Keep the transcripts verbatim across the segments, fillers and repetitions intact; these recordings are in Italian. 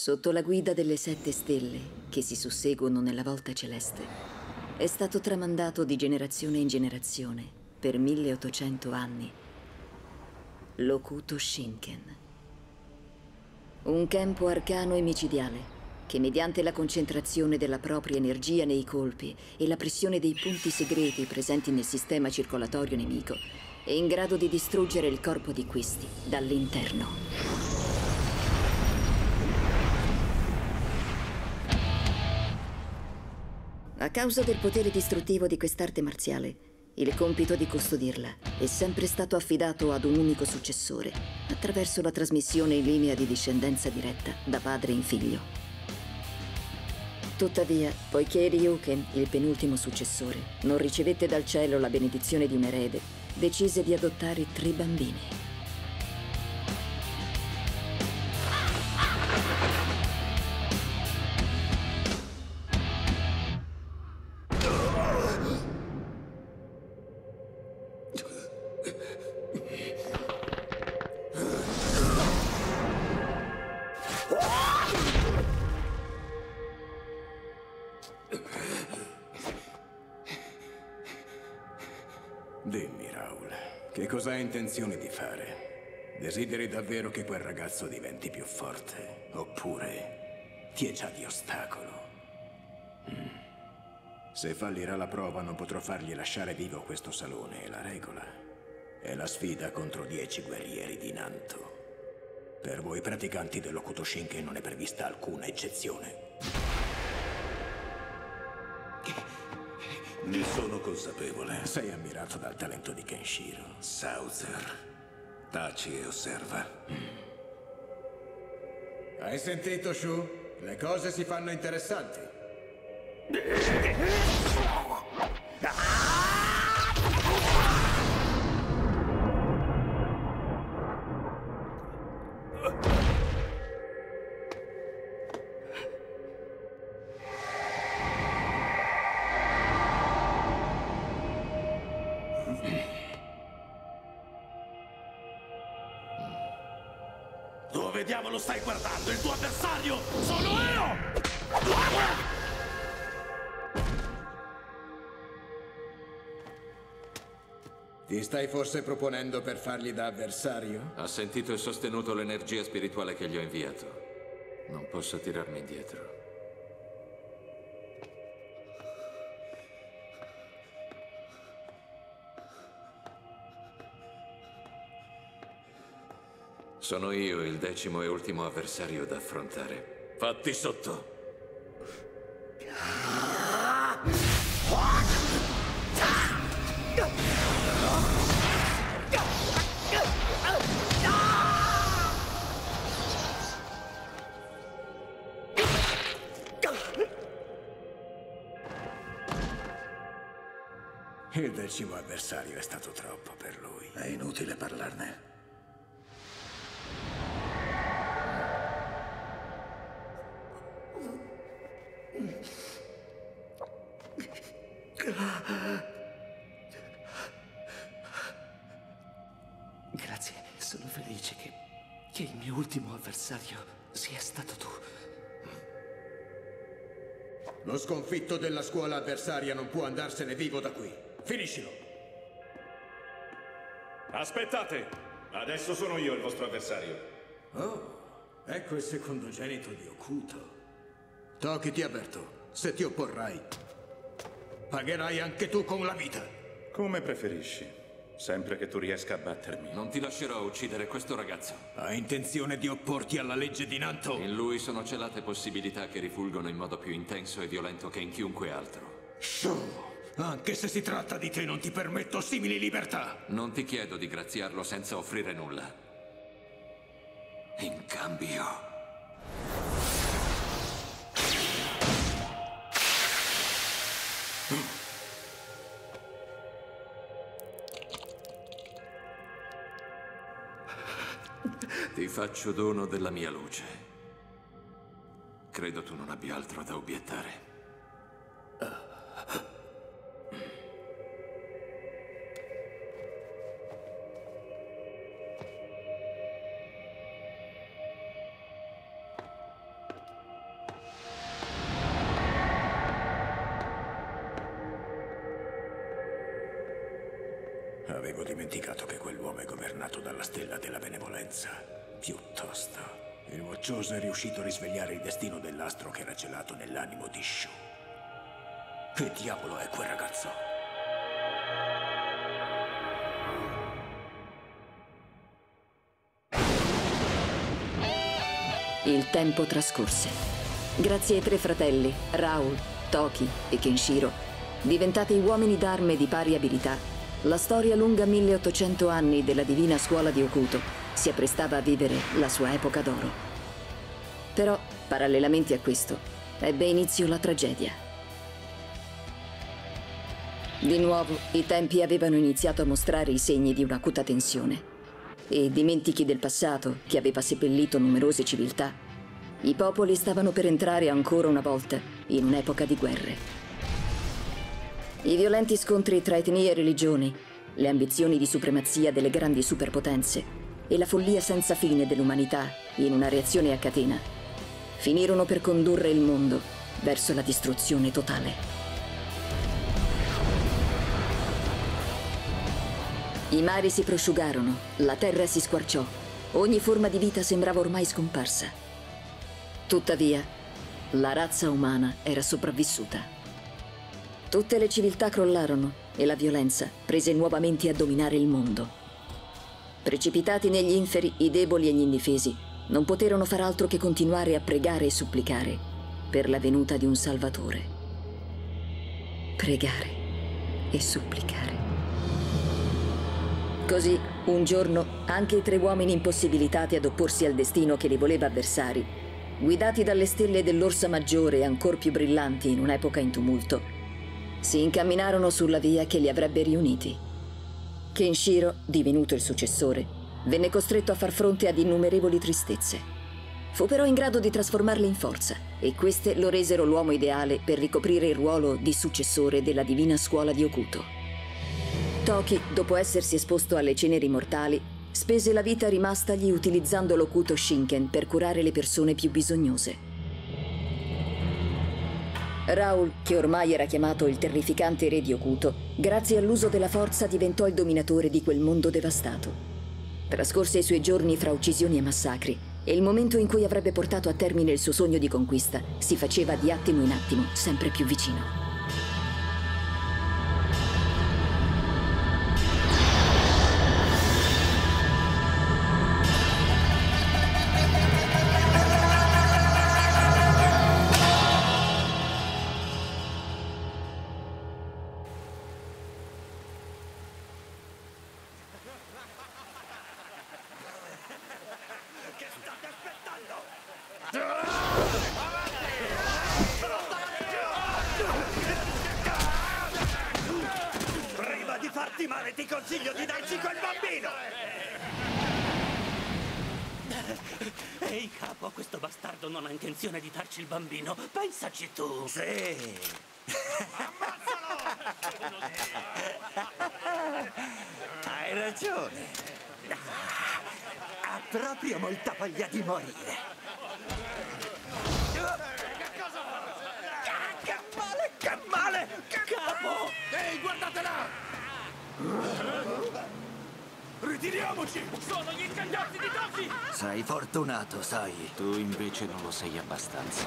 Sotto la guida delle sette stelle che si susseguono nella volta celeste, è stato tramandato di generazione in generazione per milleottocento anni l'Hokuto Shinken. Un campo arcano e micidiale che, mediante la concentrazione della propria energia nei colpi e la pressione dei punti segreti presenti nel sistema circolatorio nemico, è in grado di distruggere il corpo di questi dall'interno. A causa del potere distruttivo di quest'arte marziale, il compito di custodirla è sempre stato affidato ad un unico successore, attraverso la trasmissione in linea di discendenza diretta da padre in figlio. Tuttavia, poiché Ryuken, il penultimo successore, non ricevette dal cielo la benedizione di un erede, decise di adottare tre bambini. Dimmi, Raul, che cosa hai intenzione di fare? Desideri davvero che quel ragazzo diventi più forte? Oppure ti è già di ostacolo? Mm. Se fallirà la prova non potrò fargli lasciare vivo questo salone, è la regola. È la sfida contro dieci guerrieri di Nanto. Per voi praticanti dell'Hokuto Shinken non è prevista alcuna eccezione. Ne sono consapevole. Sei ammirato dal talento di Kenshiro. Sauzer, taci e osserva. Hai sentito, Shu? Le cose si fanno interessanti. Dove diavolo stai guardando? Il tuo avversario sono io! Ti stai forse proponendo per fargli da avversario? Ha sentito e sostenuto l'energia spirituale che gli ho inviato. Non posso tirarmi indietro. Sono io il decimo e ultimo avversario da affrontare. Fatti sotto! Il decimo avversario è stato troppo per lui. È inutile parlarne. Grazie, sono felice che, che il mio ultimo avversario sia stato tu. Lo sconfitto della scuola avversaria non può andarsene vivo da qui. Finiscilo! Aspettate! Adesso sono io il vostro avversario. Oh, ecco il secondogenito di Hokuto. Toki, ti avverto, se ti opporrai, pagherai anche tu con la vita. Come preferisci, sempre che tu riesca a battermi. Non ti lascerò uccidere questo ragazzo. Hai intenzione di opporti alla legge di Nanto? In lui sono celate possibilità che rifulgono in modo più intenso e violento che in chiunque altro. Shoo! Anche se si tratta di te, non ti permetto simili libertà. Non ti chiedo di graziarlo senza offrire nulla. In cambio... Ti faccio dono della mia luce. Credo tu non abbia altro da obiettare. Avevo dimenticato che quell'uomo è governato dalla stella della benevolenza. Piuttosto, il Voccioso è riuscito a risvegliare il destino dell'astro che era celato nell'animo di Shu. Che diavolo è quel ragazzo? Il tempo trascorse. Grazie ai tre fratelli, Raoul, Toki e Kenshiro, diventati uomini d'arme di pari abilità, la storia lunga milleottocento anni della divina scuola di Hokuto si apprestava a vivere la sua epoca d'oro. Però, parallelamente a questo, ebbe inizio la tragedia. Di nuovo, i tempi avevano iniziato a mostrare i segni di un'acuta tensione. E dimentichi del passato, che aveva seppellito numerose civiltà, i popoli stavano per entrare ancora una volta in un'epoca di guerre. I violenti scontri tra etnie e religioni, le ambizioni di supremazia delle grandi superpotenze e la follia senza fine dell'umanità in una reazione a catena finirono per condurre il mondo verso la distruzione totale. I mari si prosciugarono, la terra si squarciò, ogni forma di vita sembrava ormai scomparsa. Tuttavia, la razza umana era sopravvissuta. Tutte le civiltà crollarono e la violenza prese nuovamente a dominare il mondo. Precipitati negli inferi, i deboli e gli indifesi non poterono far altro che continuare a pregare e supplicare per la venuta di un Salvatore. Pregare e supplicare. Così, un giorno, anche i tre uomini impossibilitati ad opporsi al destino che li voleva avversari, guidati dalle stelle dell'Orsa Maggiore ancor più brillanti in un'epoca in tumulto, si incamminarono sulla via che li avrebbe riuniti. Kenshiro, divenuto il successore, venne costretto a far fronte ad innumerevoli tristezze. Fu però in grado di trasformarle in forza, e queste lo resero l'uomo ideale per ricoprire il ruolo di successore della divina scuola di Hokuto. Toki, dopo essersi esposto alle ceneri mortali, spese la vita rimastagli utilizzando l'Hokuto Shinken per curare le persone più bisognose. Raoul, che ormai era chiamato il terrificante re di Hokuto, grazie all'uso della forza diventò il dominatore di quel mondo devastato. Trascorse i suoi giorni fra uccisioni e massacri, e il momento in cui avrebbe portato a termine il suo sogno di conquista si faceva di attimo in attimo sempre più vicino. Prima di farti male ti consiglio di darci quel bambino! Ehi capo, questo bastardo non ha intenzione di darci il bambino. Pensaci tu. Sì. Hai ragione. Ha proprio molta voglia di morire. Che male, che male! Capo! Ehi, guardate là! Ritiriamoci! Sono gli scandazzi di Toki! Sei fortunato, sai. Tu invece non lo sei abbastanza.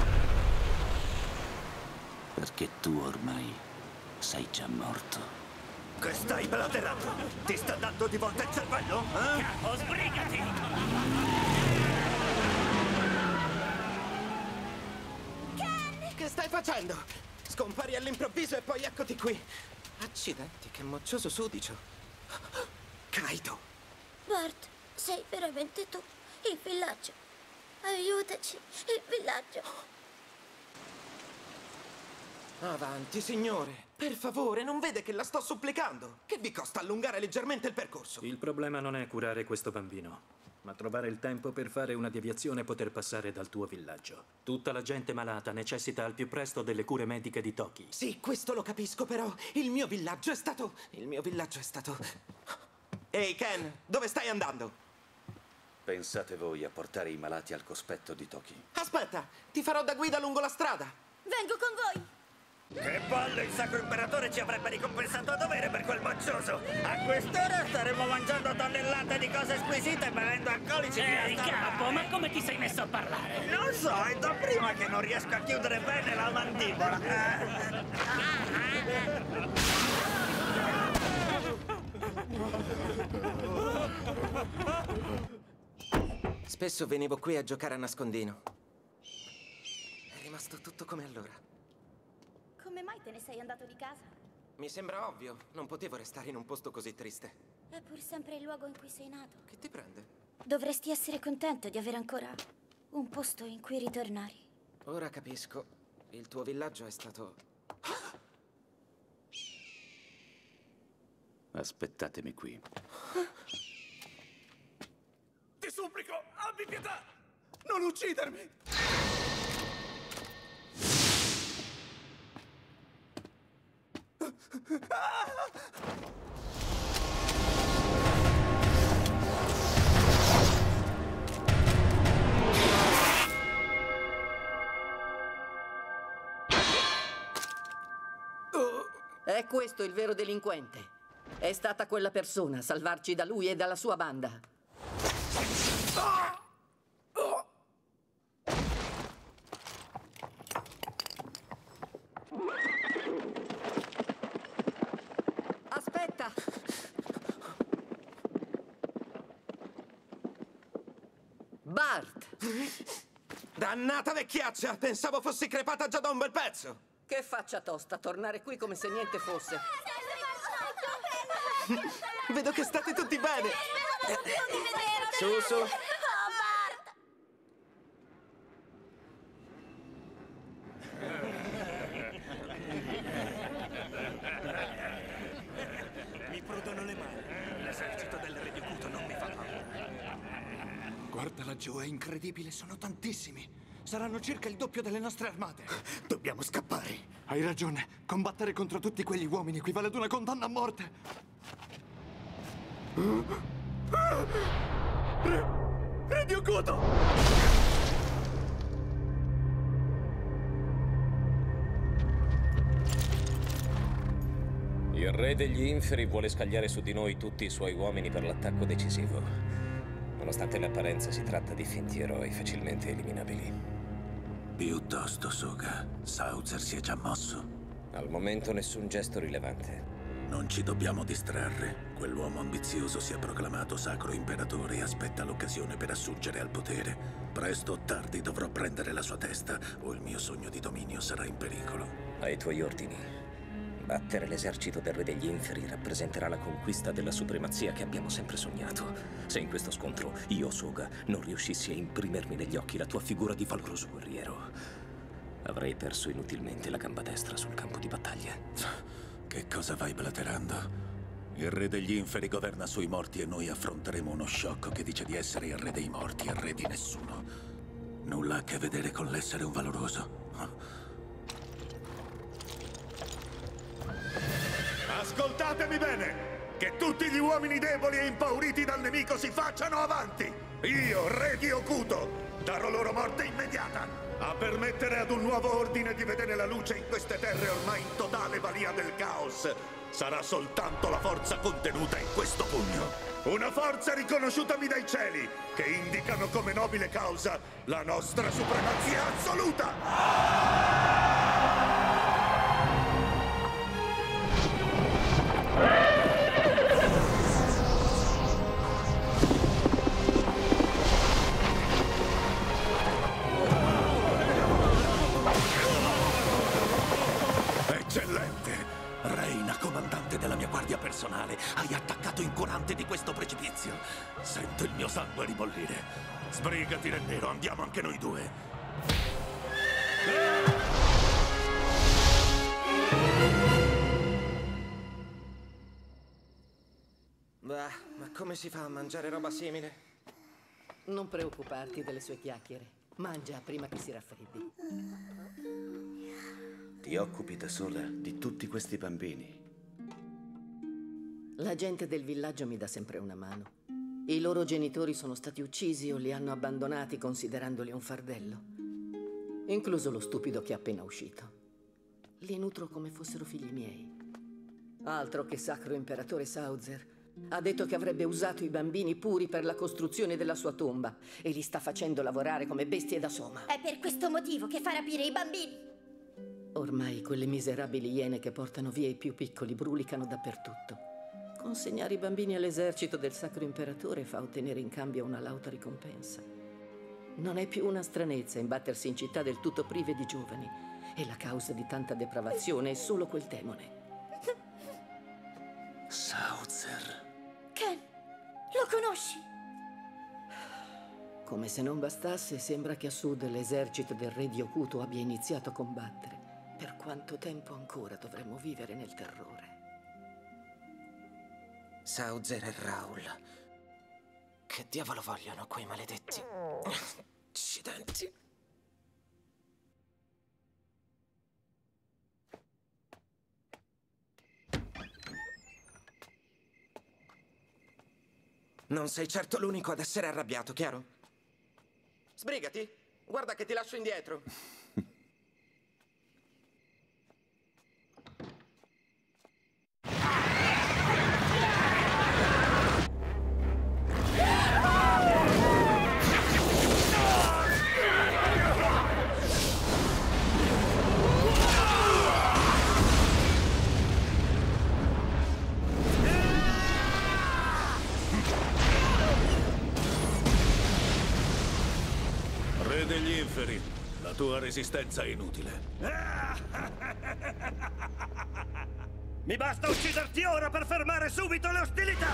Perché tu ormai sei già morto. Che stai blaterato? Ti sta dando di volta il cervello? Eh? Capo, sbrigati! Ken! Che stai facendo? Scompari all'improvviso e poi eccoti qui. Accidenti, che moccioso sudicio. Kaido. Bart, sei veramente tu. Il villaggio. Aiutaci, il villaggio. Avanti, signore. Per favore, non vede che la sto supplicando? Che vi costa allungare leggermente il percorso? Il problema non è curare questo bambino, ma trovare il tempo per fare una deviazione e poter passare dal tuo villaggio. Tutta la gente malata necessita al più presto delle cure mediche di Toki. Sì, questo lo capisco, però il mio villaggio è stato... Il mio villaggio è stato... Ehi, Ken, dove stai andando? Pensate voi a portare i malati al cospetto di Toki? Aspetta, ti farò da guida lungo la strada. Vengo con voi. Che palle, il Sacro Imperatore ci avrebbe ricompensato a dovere per quel moccioso! A quest'ora staremo mangiando tonnellate di cose squisite e bevendo alcolici di Ehi, asta- capo, ma come ti sei messo a parlare? Non so, è da prima che non riesco a chiudere bene la mandibola. Spesso venivo qui a giocare a nascondino. È rimasto tutto come allora. Come mai te ne sei andato di casa? Mi sembra ovvio, non potevo restare in un posto così triste. È pur sempre il luogo in cui sei nato. Che ti prende? Dovresti essere contento di avere ancora un posto in cui ritornare. Ora capisco. Il tuo villaggio è stato... Aspettatemi qui. Ti supplico, abbi pietà! Non uccidermi! È questo il vero delinquente. È stata quella persona a salvarci da lui e dalla sua banda. Aspetta! Bart! Dannata vecchiaccia! Pensavo fossi crepata già da un bel pezzo! Che faccia tosta tornare qui come se niente fosse. Vedo che state tutti bene! Su, su! Mi prudono le mani. L'esercito del re di Okuto non mi fa paura. Guarda laggiù, è incredibile, sono tantissimi. Saranno circa il doppio delle nostre armate. Dobbiamo scappare. Hai ragione. Combattere contro tutti quegli uomini equivale ad una condanna a morte. Re, re di Okuto! Il re degli inferi vuole scagliare su di noi tutti i suoi uomini per l'attacco decisivo. Nonostante le apparenze, si tratta di finti eroi facilmente eliminabili. Piuttosto, Soga. Sauzer si è già mosso. Al momento nessun gesto rilevante. Non ci dobbiamo distrarre. Quell'uomo ambizioso si è proclamato Sacro Imperatore e aspetta l'occasione per assurgere al potere. Presto o tardi dovrò prendere la sua testa o il mio sogno di dominio sarà in pericolo. Ai tuoi ordini. Battere l'esercito del re degli inferi rappresenterà la conquista della supremazia che abbiamo sempre sognato. Se in questo scontro io, Soga, non riuscissi a imprimermi negli occhi la tua figura di valoroso guerriero, avrei perso inutilmente la gamba destra sul campo di battaglia. Che cosa vai blaterando? Il re degli inferi governa sui morti e noi affronteremo uno sciocco che dice di essere il re dei morti e re di nessuno. Nulla ha a che vedere con l'essere un valoroso. Ascoltatemi bene! Che tutti gli uomini deboli e impauriti dal nemico si facciano avanti! Io, re di Okuto, darò loro morte immediata! A permettere ad un nuovo ordine di vedere la luce in queste terre ormai in totale balia del caos sarà soltanto la forza contenuta in questo pugno. Una forza riconosciutami dai cieli, che indicano come nobile causa la nostra supremazia assoluta! Eccellente! Reina, comandante della mia guardia personale, hai attaccato incurante di questo precipizio. Sento il mio sangue ribollire. Sbrigati, Re Nero, andiamo anche noi due. Bah, ma come si fa a mangiare roba simile? Non preoccuparti delle sue chiacchiere. Mangia prima che si raffreddi. Ti occupi da sola di tutti questi bambini. La gente del villaggio mi dà sempre una mano. I loro genitori sono stati uccisi o li hanno abbandonati considerandoli un fardello. Incluso lo stupido che è appena uscito. li nutro come fossero figli miei. Altro che Sacro Imperatore Sauzer. Ha detto che avrebbe usato i bambini puri per la costruzione della sua tomba e li sta facendo lavorare come bestie da soma. È per questo motivo che fa rapire i bambini. Ormai quelle miserabili iene che portano via i più piccoli brulicano dappertutto. Consegnare i bambini all'esercito del Sacro Imperatore fa ottenere in cambio una lauta ricompensa. Non è più una stranezza imbattersi in città del tutto prive di giovani e la causa di tanta depravazione è solo quel demone. Sauzer. Ken, lo conosci? Come se non bastasse, sembra che a sud l'esercito del re di Okuto abbia iniziato a combattere. Per quanto tempo ancora dovremmo vivere nel terrore? Sauzer e Raul. Che diavolo vogliono quei maledetti? Accidenti. Non sei certo l'unico ad essere arrabbiato, chiaro? Sbrigati! Guarda che ti lascio indietro. Re degli inferi, la tua resistenza è inutile. Mi basta ucciderti ora per fermare subito le ostilità!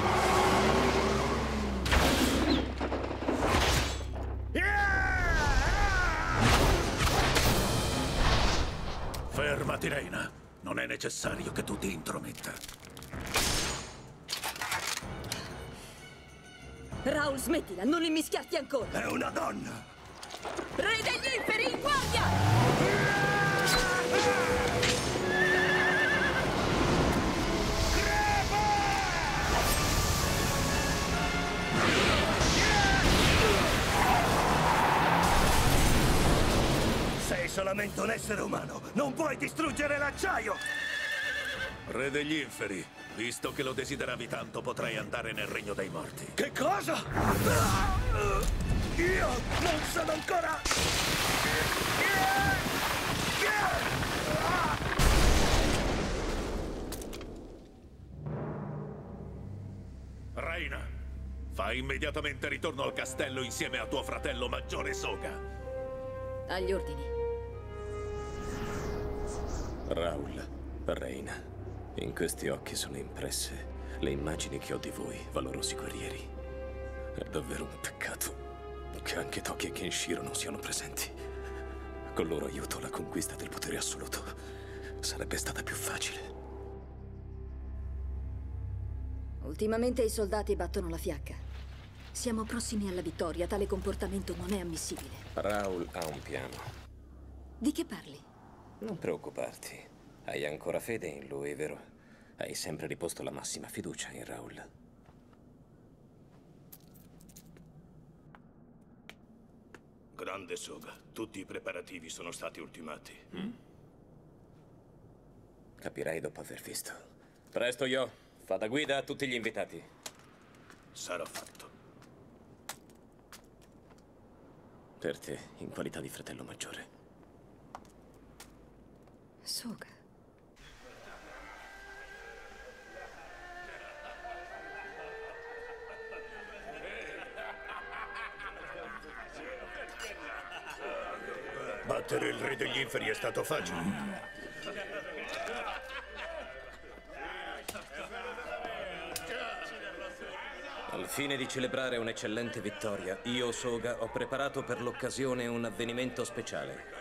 Fermati, Reina. Non è necessario che tu ti intrometta. Raul, smettila, non immischiarti ancora. È una donna! Re degli inferi, in guardia! Sei solamente un essere umano, non puoi distruggere l'acciaio! Re degli inferi, visto che lo desideravi tanto, potrai andare nel regno dei morti. Che cosa? Io non sono ancora... Reina, fai immediatamente ritorno al castello insieme a tuo fratello maggiore Soga. Agli ordini. Raul, Reina, in questi occhi sono impresse le immagini che ho di voi, valorosi guerrieri. È davvero un peccato che anche Toki e Kenshiro non siano presenti. Con loro aiuto la conquista del potere assoluto sarebbe stata più facile. Ultimamente i soldati battono la fiacca. Siamo prossimi alla vittoria, tale comportamento non è ammissibile. Raul ha un piano. Di che parli? Non preoccuparti. Hai ancora fede in lui, vero? Hai sempre riposto la massima fiducia in Raul. Grande Soga, tutti i preparativi sono stati ultimati. Mm? Capirai dopo aver visto. Presto, Yo. Fa da guida a tutti gli invitati. Sarà fatto. Per te, in qualità di fratello maggiore. Soga. Battere il re degli inferi è stato facile. Al fine di celebrare un'eccellente vittoria, io, Soga, ho preparato per l'occasione un avvenimento speciale.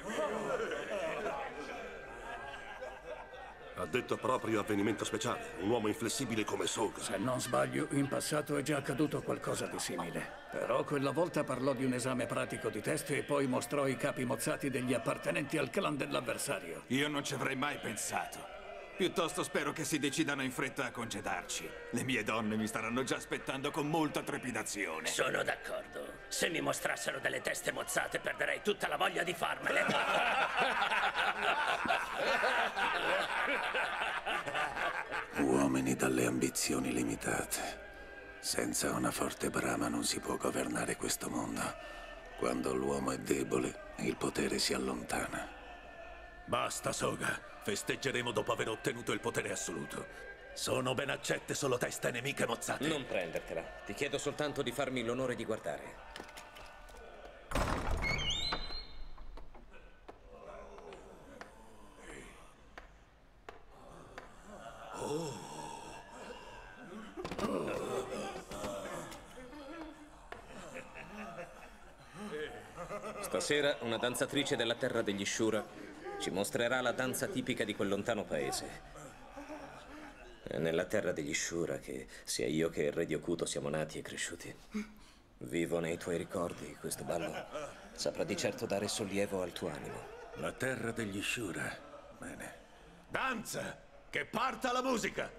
Ha detto proprio avvenimento speciale. Un uomo inflessibile come Soga. Se non sbaglio, in passato è già accaduto qualcosa di simile. Però quella volta parlò di un esame pratico di test e poi mostrò i capi mozzati degli appartenenti al clan dell'avversario. Io non ci avrei mai pensato. Piuttosto spero che si decidano in fretta a congedarci. Le mie donne mi staranno già aspettando con molta trepidazione. Sono d'accordo. Se mi mostrassero delle teste mozzate perderei tutta la voglia di farmele. Uomini dalle ambizioni limitate. Senza una forte brama non si può governare questo mondo. Quando l'uomo è debole, il potere si allontana. Basta, Soga. Festeggeremo dopo aver ottenuto il potere assoluto. Sono ben accette solo teste nemiche mozzate. Non prendertela. Ti chiedo soltanto di farmi l'onore di guardare. Oh. Stasera una danzatrice della terra degli Shura ci mostrerà la danza tipica di quel lontano paese. È nella terra degli Shura che sia io che il re di Okuto siamo nati e cresciuti. Vivo nei tuoi ricordi, questo ballo saprà di certo dare sollievo al tuo animo. La terra degli Shura. Bene. Danza! Che parta la musica!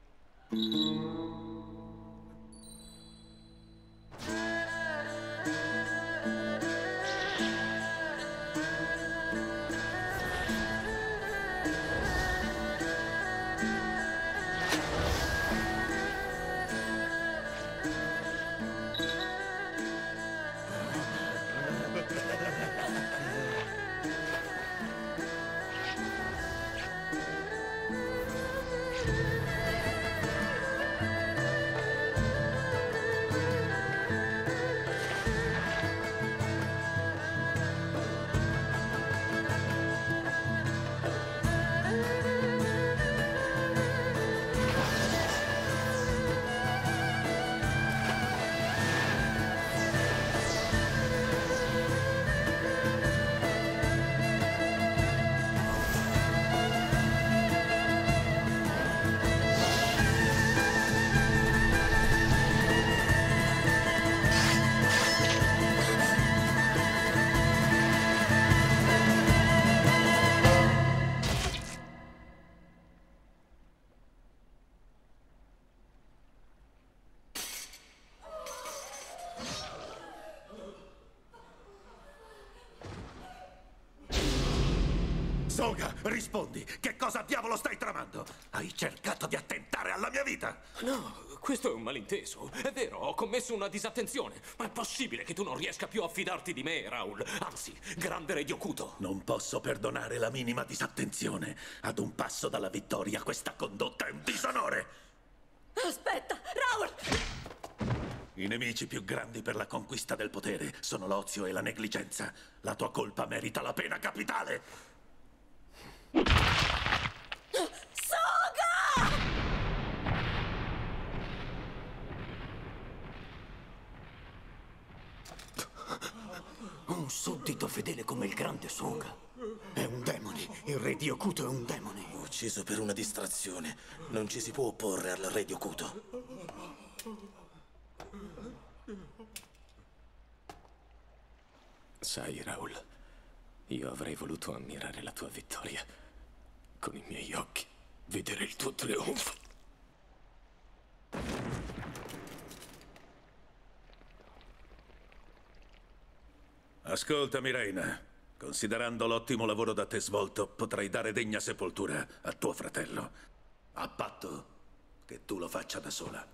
Soga, rispondi! Che cosa diavolo stai tramando? Hai cercato di attentare alla mia vita! No, questo è un malinteso. È vero, ho commesso una disattenzione. Ma è possibile che tu non riesca più a fidarti di me, Raul? Anzi, grande re di Okuto. Non posso perdonare la minima disattenzione. Ad un passo dalla vittoria, questa condotta è un disonore! Aspetta, Raul! I nemici più grandi per la conquista del potere sono l'ozio e la negligenza. La tua colpa merita la pena capitale! Soga! Un suddito fedele come il grande Soga. È un demone. Il re di Okuto è un demone. Ucciso per una distrazione. Non ci si può opporre al re di Okuto. Sai, Raul, io avrei voluto ammirare la tua vittoria. Con i miei occhi, vedere il tuo trionfo. Ascoltami, Reina. Considerando l'ottimo lavoro da te svolto, potrai dare degna sepoltura a tuo fratello. A patto che tu lo faccia da sola.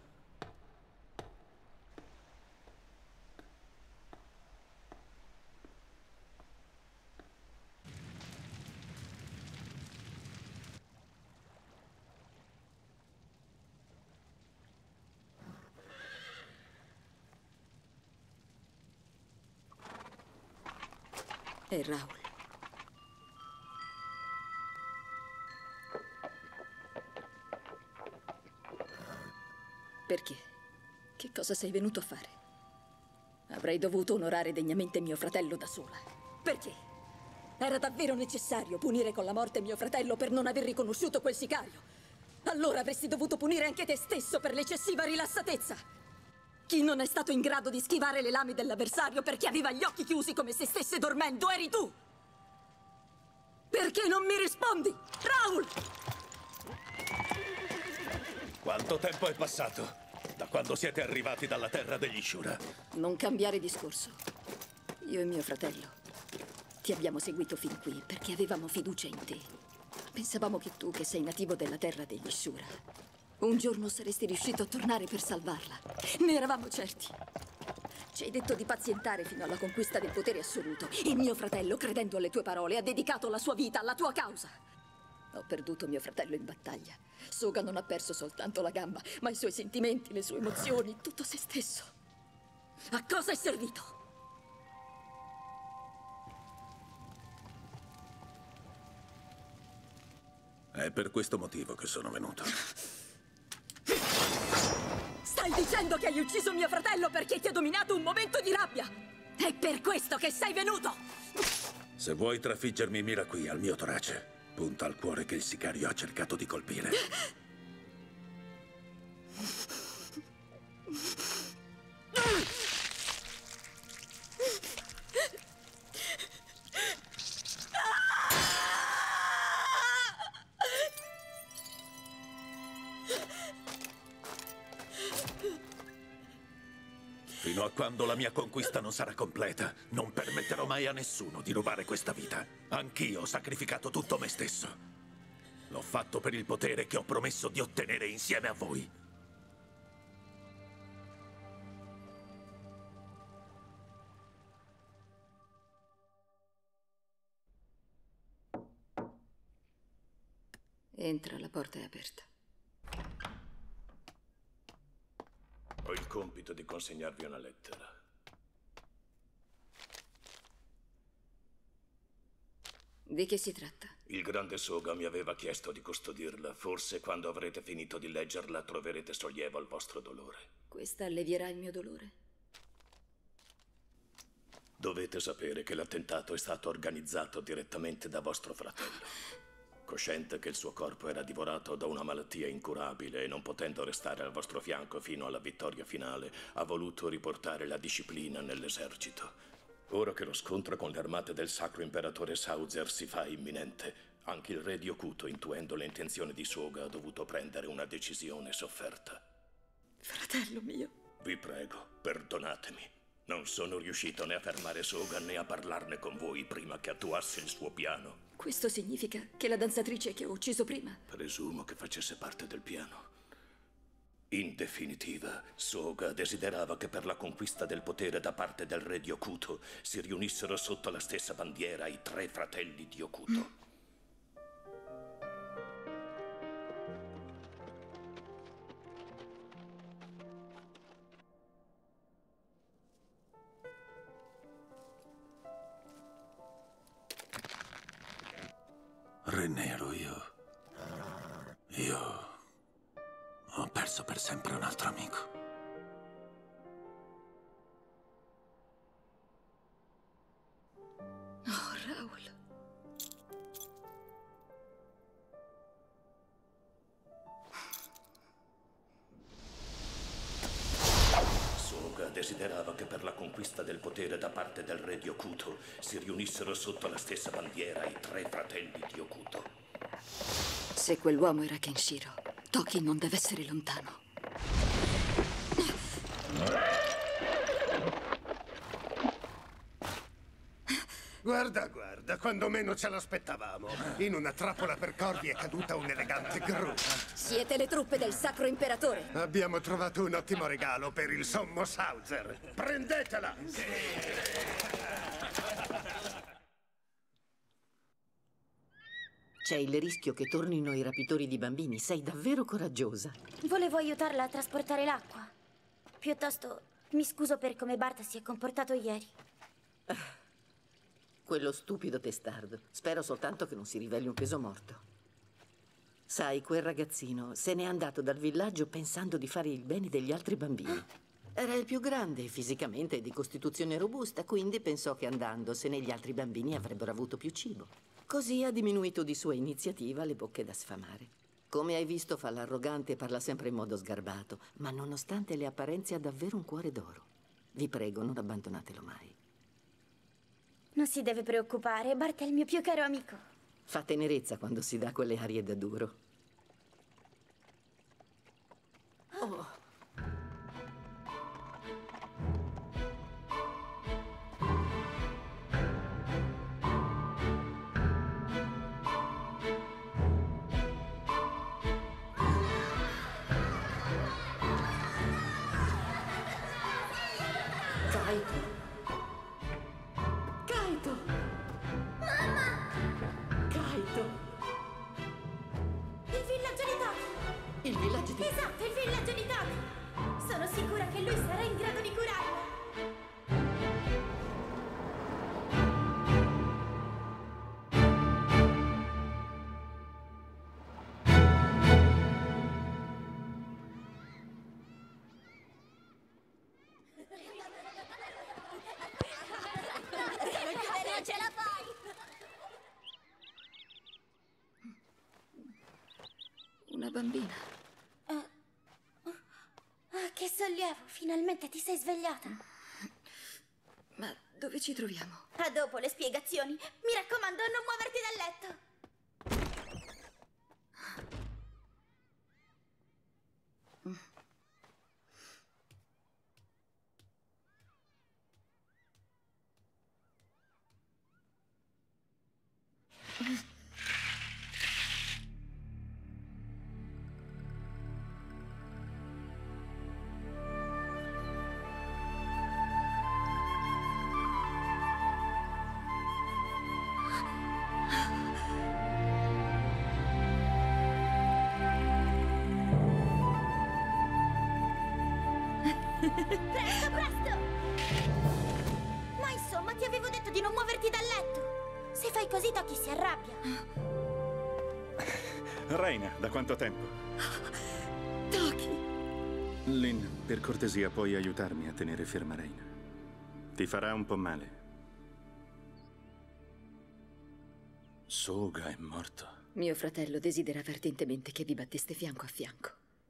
E Raul. Perché? Che cosa sei venuto a fare? Avrei dovuto onorare degnamente mio fratello da sola. Perché? Era davvero necessario punire con la morte mio fratello per non aver riconosciuto quel sicario? Allora avresti dovuto punire anche te stesso per l'eccessiva rilassatezza. Chi non è stato in grado di schivare le lame dell'avversario perché aveva gli occhi chiusi come se stesse dormendo eri tu! Perché non mi rispondi, Raul? Quanto tempo è passato da quando siete arrivati dalla terra degli Shura? Non cambiare discorso. Io e mio fratello Ti abbiamo seguito fin qui perché avevamo fiducia in te. Pensavamo che tu, che sei nativo della terra degli Shura, un giorno saresti riuscito a tornare per salvarla. Ne eravamo certi. Ci hai detto di pazientare fino alla conquista del potere assoluto. E mio fratello, credendo alle tue parole, ha dedicato la sua vita alla tua causa. Ho perduto mio fratello in battaglia. Soga non ha perso soltanto la gamba, ma i suoi sentimenti, le sue emozioni, tutto se stesso. A cosa è servito? È per questo motivo che sono venuto. Stai dicendo che hai ucciso mio fratello perché ti ha dominato un momento di rabbia? È per questo che sei venuto! Se vuoi trafiggermi, mira qui, al mio torace. Punta al cuore che il sicario ha cercato di colpire. Fino a quando la mia conquista non sarà completa, non permetterò mai a nessuno di rubare questa vita. Anch'io ho sacrificato tutto me stesso. L'ho fatto per il potere che ho promesso di ottenere insieme a voi. Entra, la porta è aperta. Ho il compito di consegnarvi una lettera. Di che si tratta? Il grande Soga mi aveva chiesto di custodirla. Forse quando avrete finito di leggerla troverete sollievo al vostro dolore. Questa allevierà il mio dolore? Dovete sapere che l'attentato è stato organizzato direttamente da vostro fratello. Cosciente che il suo corpo era divorato da una malattia incurabile e non potendo restare al vostro fianco fino alla vittoria finale, ha voluto riportare la disciplina nell'esercito. Ora che lo scontro con le armate del Sacro Imperatore Sauzer si fa imminente, anche il re di Okuto, intuendo le intenzioni di Soga, ha dovuto prendere una decisione sofferta. Fratello mio. Vi prego, perdonatemi. Non sono riuscito né a fermare Soga né a parlarne con voi prima che attuasse il suo piano. Questo significa che la danzatrice che ho ucciso prima... Presumo che facesse parte del piano. In definitiva, Soga desiderava che per la conquista del potere da parte del re di Okuto si riunissero sotto la stessa bandiera i tre fratelli di Okuto. Mm. Re Nero, io... Io... ho perso per sempre un altro amico. Oh, Raul. Soga desiderava che per la conquista del potere da parte del re di Okuto si riunissero sotto la stessa bandiera i tre fratelli di Okuto. Se quell'uomo era Kenshiro, Toki non deve essere lontano. Guarda, guarda, quando meno ce l'aspettavamo. In una trappola per corvi è caduta un'elegante gru. Siete le truppe del Sacro Imperatore. Abbiamo trovato un ottimo regalo per il sommo Sauzer. Prendetela! C'è il rischio che tornino i rapitori di bambini. Sei davvero coraggiosa. Volevo aiutarla a trasportare l'acqua. Piuttosto, mi scuso per come Bart si è comportato ieri. Quello stupido testardo. Spero soltanto che non si riveli un peso morto. Sai, quel ragazzino se n'è andato dal villaggio pensando di fare il bene degli altri bambini. Era il più grande fisicamente e di costituzione robusta, quindi pensò che andandosene gli altri bambini avrebbero avuto più cibo. Così ha diminuito di sua iniziativa le bocche da sfamare. Come hai visto, fa l'arrogante e parla sempre in modo sgarbato, ma nonostante le apparenze ha davvero un cuore d'oro. Vi prego, non abbandonatelo mai. Non si deve preoccupare, Bart è il mio più caro amico. Fa tenerezza quando si dà quelle arie da duro. Oh. villaggio di... Esatto, il villaggio di Toki! Sono sicura che lui sarà in grado di curarla! Non ce la fai! Una bambina. Uh, uh, che sollievo, finalmente ti sei svegliata. Ma dove ci troviamo? A dopo le spiegazioni. Mi raccomando, non muoverti dal letto. Presto, presto! Ma insomma, ti avevo detto di non muoverti dal letto. Se fai così, Toki si arrabbia. Reina, da quanto tempo? Toki! Lynn, per cortesia puoi aiutarmi a tenere ferma Reina. Ti farà un po' male. Soga è morto. Mio fratello desidera ferventemente che vi batteste fianco a fianco.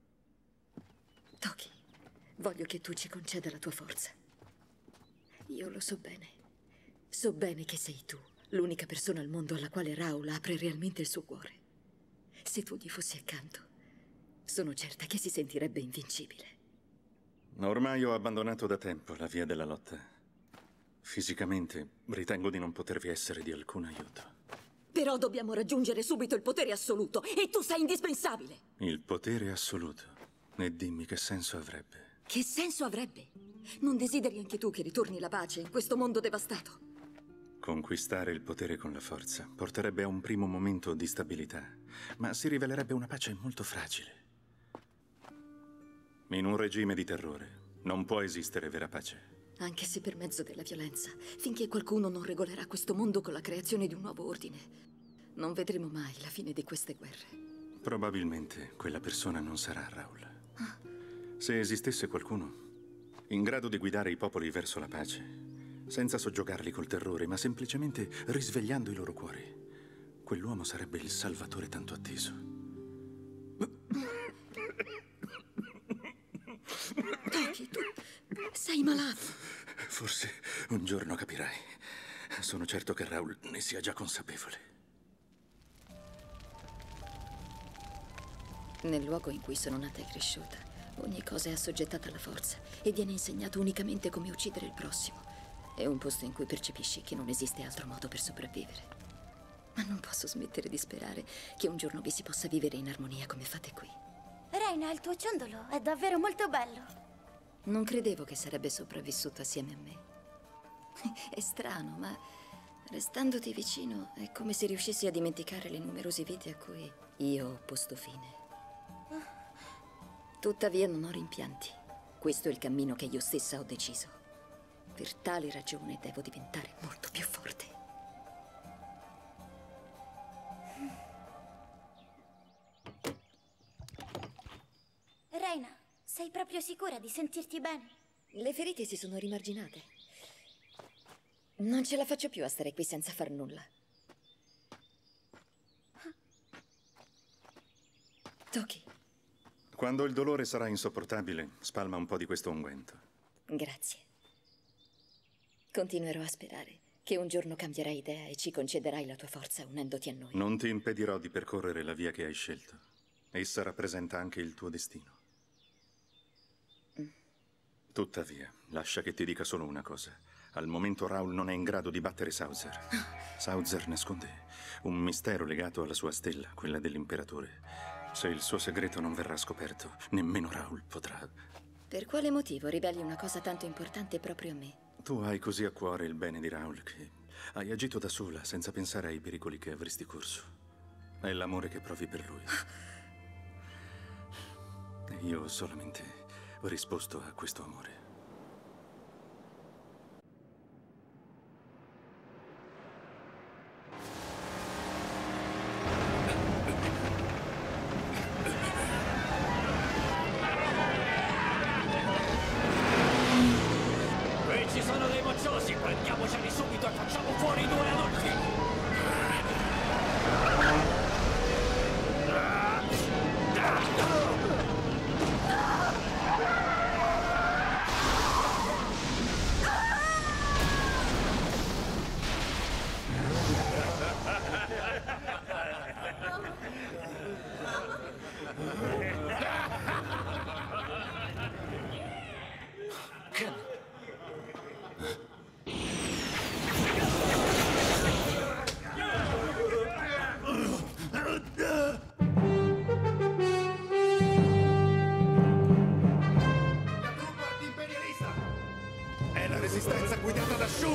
Toki, voglio che tu ci conceda la tua forza. Io lo so bene. So bene che sei tu, l'unica persona al mondo alla quale Raul apre realmente il suo cuore. Se tu gli fossi accanto, sono certa che si sentirebbe invincibile. Ormai ho abbandonato da tempo la via della lotta. Fisicamente ritengo di non potervi essere di alcun aiuto. Però dobbiamo raggiungere subito il potere assoluto e tu sei indispensabile. Il potere assoluto. E dimmi che senso avrebbe. Che senso avrebbe? Non desideri anche tu che ritorni la pace in questo mondo devastato? Conquistare il potere con la forza porterebbe a un primo momento di stabilità, ma si rivelerebbe una pace molto fragile. In un regime di terrore non può esistere vera pace. Anche se per mezzo della violenza, finché qualcuno non regolerà questo mondo con la creazione di un nuovo ordine, non vedremo mai la fine di queste guerre. Probabilmente quella persona non sarà Raul. Se esistesse qualcuno in grado di guidare i popoli verso la pace, senza soggiogarli col terrore, ma semplicemente risvegliando i loro cuori, quell'uomo sarebbe il salvatore tanto atteso. Toki, tu sei malato. Forse un giorno capirai. Sono certo che Raul ne sia già consapevole. Nel luogo in cui sono nata e cresciuta, ogni cosa è assoggettata alla forza e viene insegnato unicamente come uccidere il prossimo. È un posto in cui percepisci che non esiste altro modo per sopravvivere. Ma non posso smettere di sperare che un giorno vi si possa vivere in armonia come fate qui. Reina, il tuo ciondolo è davvero molto bello. Non credevo che sarebbe sopravvissuto assieme a me. È strano, ma restandoti vicino è come se riuscissi a dimenticare le numerose vite a cui io ho posto fine. Tuttavia non ho rimpianti. Questo è il cammino che io stessa ho deciso. Per tale ragione devo diventare molto più forte. Reina, sei proprio sicura di sentirti bene? Le ferite si sono rimarginate. Non ce la faccio più a stare qui senza far nulla. Toki. Quando il dolore sarà insopportabile, spalma un po' di questo unguento. Grazie. Continuerò a sperare che un giorno cambierai idea e ci concederai la tua forza unendoti a noi. Non ti impedirò di percorrere la via che hai scelto. Essa rappresenta anche il tuo destino. Mm. Tuttavia, lascia che ti dica solo una cosa. Al momento Raul non è in grado di battere Sauzer. Sauzer nasconde un mistero legato alla sua stella, quella dell'imperatore. Se il suo segreto non verrà scoperto, nemmeno Raul potrà. Per quale motivo riveli una cosa tanto importante proprio a me? Tu hai così a cuore il bene di Raul che hai agito da sola senza pensare ai pericoli che avresti corso. È l'amore che provi per lui. io ho solamente risposto a questo amore. Qui ci sono dei mocciosi, prendiamoceli subito e facciamo fuori i due adulti! Ken. È la resistenza guidata da Shu!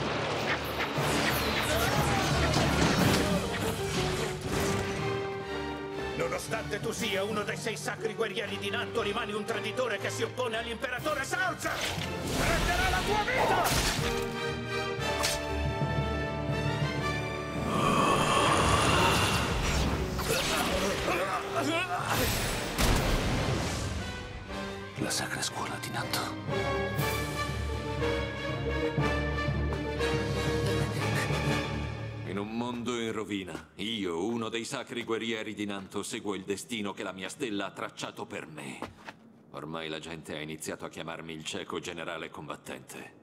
Nonostante tu sia uno dei sei sacri guerrieri di Nanto, rimani un traditore che si oppone all'imperatore Saucer! Prenderà la tua vita! La Sacra Scuola di Nanto. In un mondo in rovina, io, uno dei sacri guerrieri di Nanto, seguo il destino che la mia stella ha tracciato per me. Ormai la gente ha iniziato a chiamarmi il cieco generale combattente.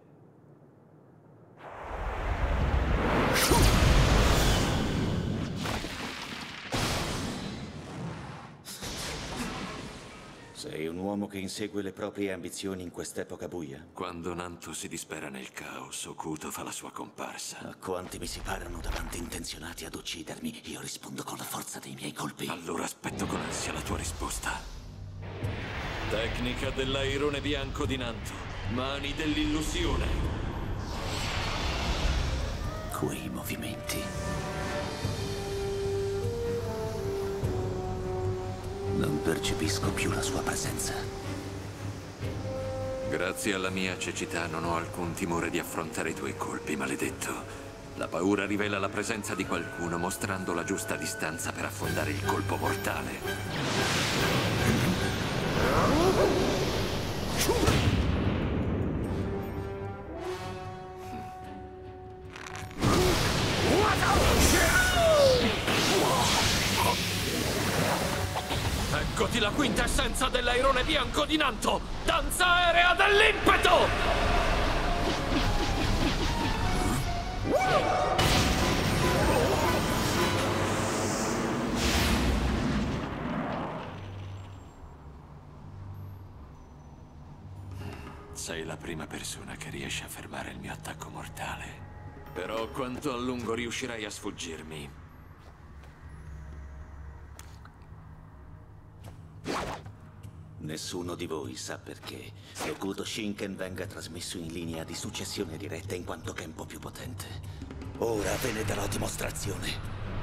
Sei un uomo che insegue le proprie ambizioni in quest'epoca buia? Quando Nanto si dispera nel caos, Okuto fa la sua comparsa. A quanti mi si parano davanti intenzionati ad uccidermi, io rispondo con la forza dei miei colpi. Allora aspetto con ansia la tua risposta. Tecnica dell'airone bianco di Nanto. Mani dell'illusione. Quei movimenti. Non percepisco più la sua presenza. Grazie alla mia cecità non ho alcun timore di affrontare i tuoi colpi, maledetto. La paura rivela la presenza di qualcuno, mostrando la giusta distanza per affondare il colpo mortale. Eccoti la quintessenza dell'airone bianco di Nanto! Danza aerea dell'impeto! Sei la prima persona che riesce a fermare il mio attacco mortale. Però quanto a lungo riuscirai a sfuggirmi? Nessuno di voi sa perché Okuto Shinken venga trasmesso in linea di successione diretta in quanto Kenpo più potente. Ora ve ne darò dimostrazione.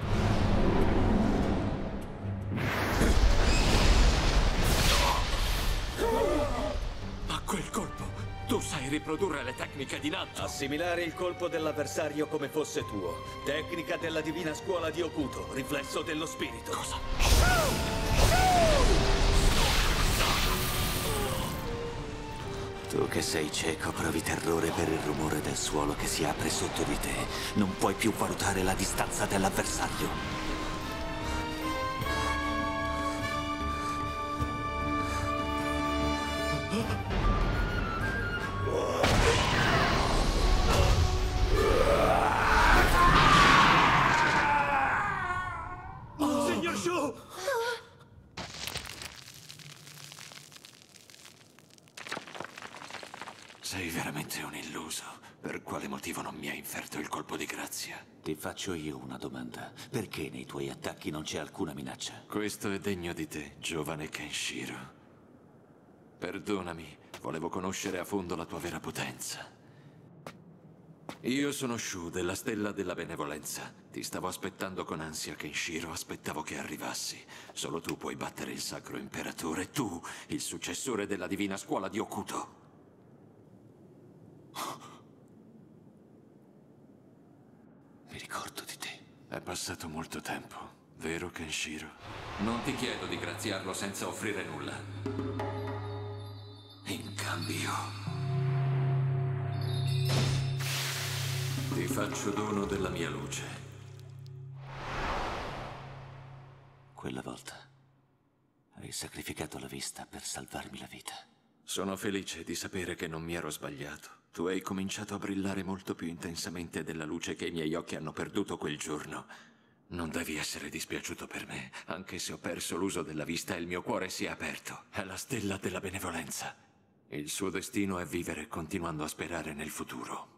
A quel colpo, tu sai riprodurre le tecniche di Nanto. Assimilare il colpo dell'avversario come fosse tuo. Tecnica della divina scuola di Okuto, riflesso dello spirito. Cosa? Tu che sei cieco provi terrore per il rumore del suolo che si apre sotto di te. Non puoi più valutare la distanza dell'avversario. Signor Shu! Sei veramente un illuso. Per quale motivo non mi hai inferto il colpo di grazia? Ti faccio io una domanda. Perché nei tuoi attacchi non c'è alcuna minaccia? Questo è degno di te, giovane Kenshiro. Perdonami, volevo conoscere a fondo la tua vera potenza. Io sono Shu, della Stella della Benevolenza. Ti stavo aspettando con ansia, Kenshiro. Aspettavo che arrivassi. Solo tu puoi battere il Sacro Imperatore. Tu, il successore della Divina Scuola di Hokuto. Mi ricordo di te. È passato molto tempo, vero Kenshiro? Non ti chiedo di graziarlo senza offrire nulla. In cambio, ti faccio dono della mia luce. Quella volta hai sacrificato la vista per salvarmi la vita. Sono felice di sapere che non mi ero sbagliato. Tu hai cominciato a brillare molto più intensamente della luce che i miei occhi hanno perduto quel giorno. Non devi essere dispiaciuto per me, anche se ho perso l'uso della vista e il mio cuore si è aperto. È la Stella della Benevolenza. Il suo destino è vivere continuando a sperare nel futuro.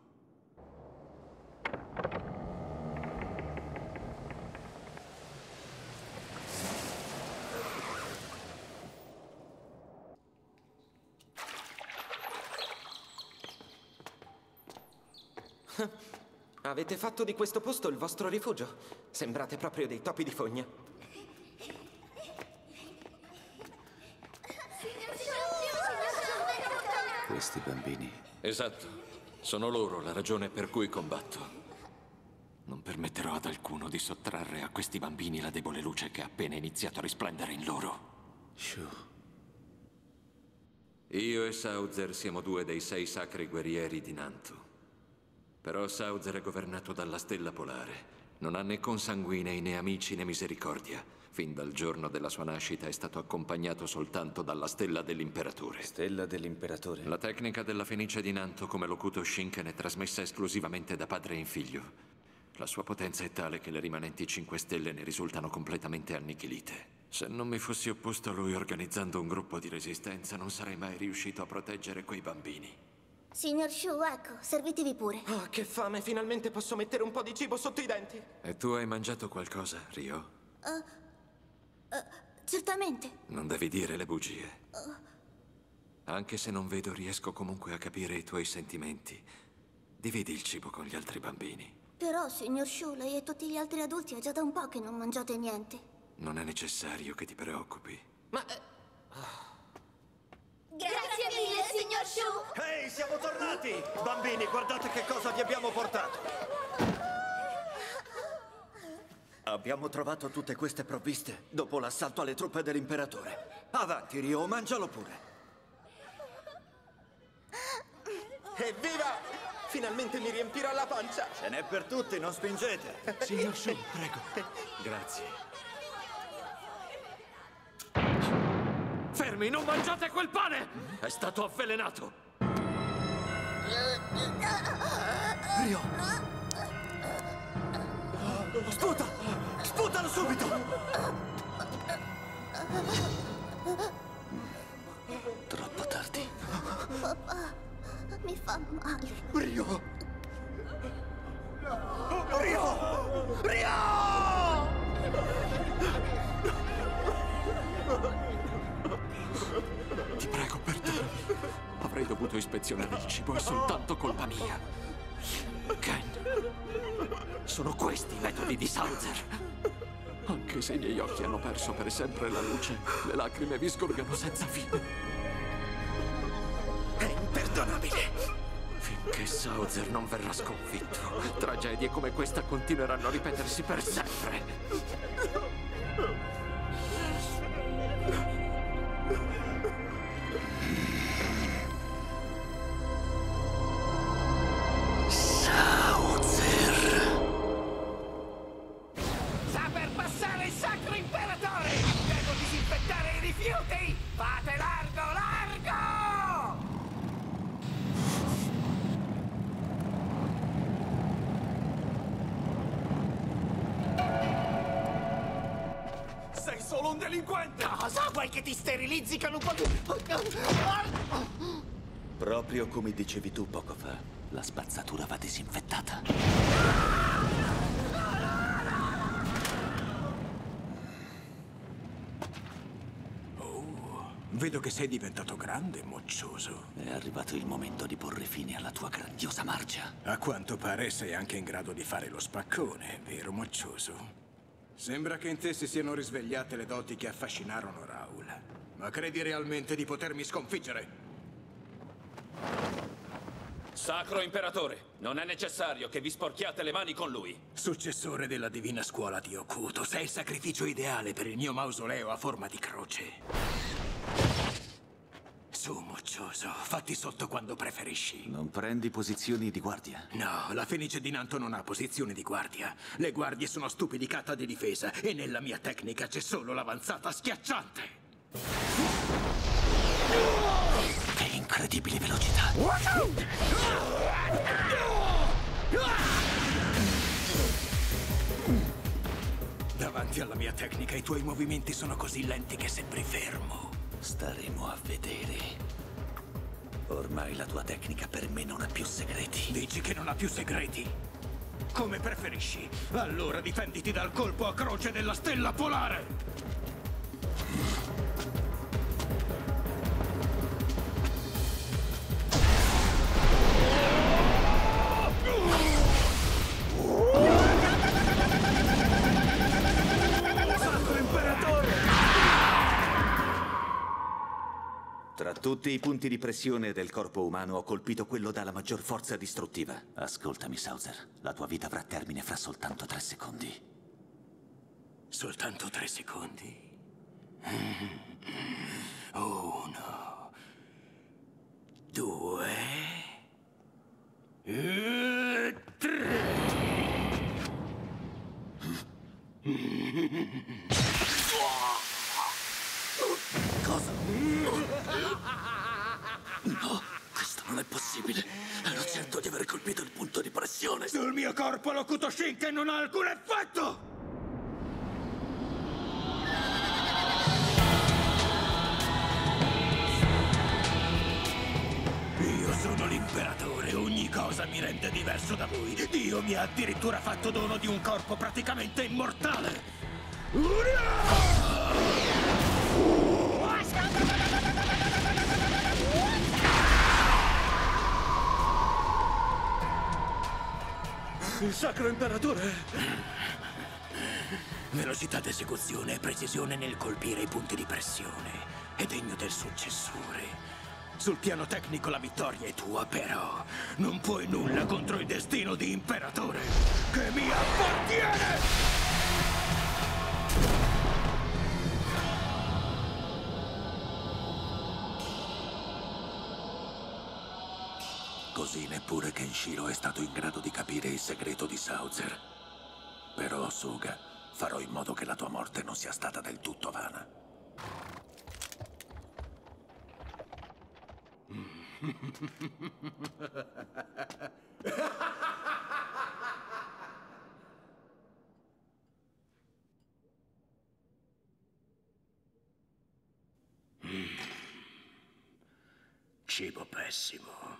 Avete fatto di questo posto il vostro rifugio. Sembrate proprio dei topi di fogna. Questi bambini. Esatto. Sono loro la ragione per cui combatto. Non permetterò ad alcuno di sottrarre a questi bambini la debole luce che ha appena iniziato a risplendere in loro. Shu. Io e Saozer siamo due dei sei sacri guerrieri di Nanto. Però Saozer è governato dalla Stella Polare. Non ha né consanguinei né amici né misericordia. Fin dal giorno della sua nascita è stato accompagnato soltanto dalla Stella dell'Imperatore. Stella dell'Imperatore? La tecnica della Fenice di Nanto come l'Hokuto Shinken è trasmessa esclusivamente da padre in figlio. La sua potenza è tale che le rimanenti cinque stelle ne risultano completamente annichilite. Se non mi fossi opposto a lui organizzando un gruppo di resistenza, non sarei mai riuscito a proteggere quei bambini. Signor Shu, ecco, servitevi pure. Oh, che fame, finalmente posso mettere un po' di cibo sotto i denti. E tu hai mangiato qualcosa, Ryo? Uh, uh, certamente. Non devi dire le bugie. Uh. Anche se non vedo, riesco comunque a capire i tuoi sentimenti. Dividi il cibo con gli altri bambini. Però, signor Shu, lei e tutti gli altri adulti è già da un po' che non mangiate niente. Non è necessario che ti preoccupi. Ma... Eh... Oh. Grazie mille, signor Shu! Ehi, hey, siamo tornati! Bambini, guardate che cosa vi abbiamo portato! Abbiamo trovato tutte queste provviste dopo l'assalto alle truppe dell'Imperatore. Avanti, Ryo, mangialo pure! Evviva! Finalmente mi riempirò la pancia! Ce n'è per tutti, non spingete! Signor Shu, prego. Grazie. Fermi, non mangiate quel pane! È stato avvelenato! Ryo! Sputa! Sputalo subito! Troppo tardi. Papà, mi fa male. Ryo! Ryo! Ryo! Ti prego, perdonami. Avrei dovuto ispezionare il cibo, è soltanto colpa mia. Ken, sono questi i metodi di Saozer. Anche se i miei occhi hanno perso per sempre la luce, le lacrime vi sgorgano senza fine. È imperdonabile. Finché Saozer non verrà sconfitto, tragedie come questa continueranno a ripetersi per sempre. Fate largo, largo! Sei solo un delinquente! Cosa? Vuoi che ti sterilizzi con un po' di... Proprio come dicevi tu poco fa, la spazzatura va disinfettata. Vedo che sei diventato grande e moccioso. È arrivato il momento di porre fine alla tua grandiosa marcia. A quanto pare sei anche in grado di fare lo spaccone, vero moccioso? Sembra che in te si siano risvegliate le doti che affascinarono Raul. Ma credi realmente di potermi sconfiggere? Sacro Imperatore, non è necessario che vi sporchiate le mani con lui. Successore della divina scuola di Okuto, sei il sacrificio ideale per il mio mausoleo a forma di croce. Su, moccioso, fatti sotto quando preferisci. Non prendi posizioni di guardia? No, la Fenice di Nanto non ha posizioni di guardia. Le guardie sono stupidi kata di difesa e nella mia tecnica c'è solo l'avanzata schiacciante. Che incredibile velocità! Davanti alla mia tecnica i tuoi movimenti sono così lenti che sembri fermo. Staremo a vedere. Ormai la tua tecnica per me non ha più segreti. Dici che non ha più segreti? Come preferisci. Allora difenditi dal colpo a croce della stella polare! Tra tutti i punti di pressione del corpo umano ho colpito quello dalla maggior forza distruttiva. Ascoltami, Sauser. La tua vita avrà termine fra soltanto tre secondi. Soltanto tre secondi? Uno. Due. E tre. Cosa? No, questo non è possibile. Ero certo di aver colpito il punto di pressione. Sul mio corpo l'Okuto Shinken non ha alcun effetto! Io sono l'imperatore, ogni cosa mi rende diverso da voi. Dio mi ha addirittura fatto dono di un corpo praticamente immortale. Il Sacro Imperatore! Velocità d'esecuzione e precisione nel colpire i punti di pressione. È degno del successore. Sul piano tecnico la vittoria è tua, però non puoi nulla contro il destino di Imperatore che mi appartiene! Così neppure Kenshiro è stato in grado di capire il segreto di Sauser. Però, Soga, farò in modo che la tua morte non sia stata del tutto vana. Cibo pessimo.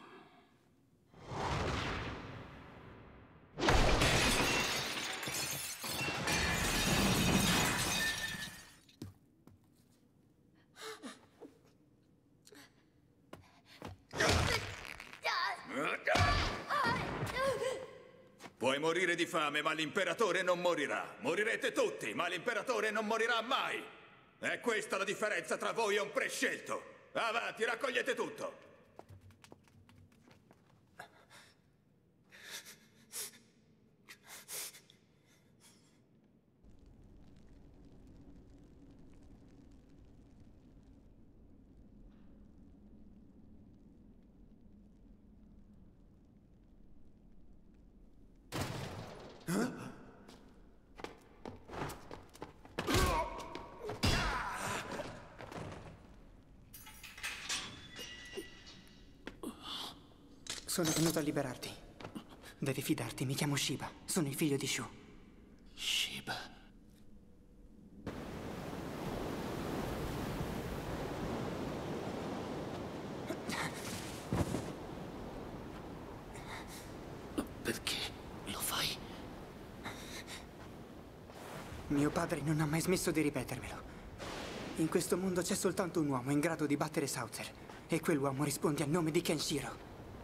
Puoi morire di fame, ma l'imperatore non morirà. Morirete tutti, ma l'imperatore non morirà mai. È questa la differenza tra voi e un prescelto. Avanti, raccogliete tutto. Sono venuto a liberarti. Devi fidarti, mi chiamo Shiba. Sono il figlio di Shu. Shiba. Perché lo fai? Mio padre non ha mai smesso di ripetermelo. In questo mondo c'è soltanto un uomo in grado di battere Souther. E quell'uomo risponde a nome di Kenshiro.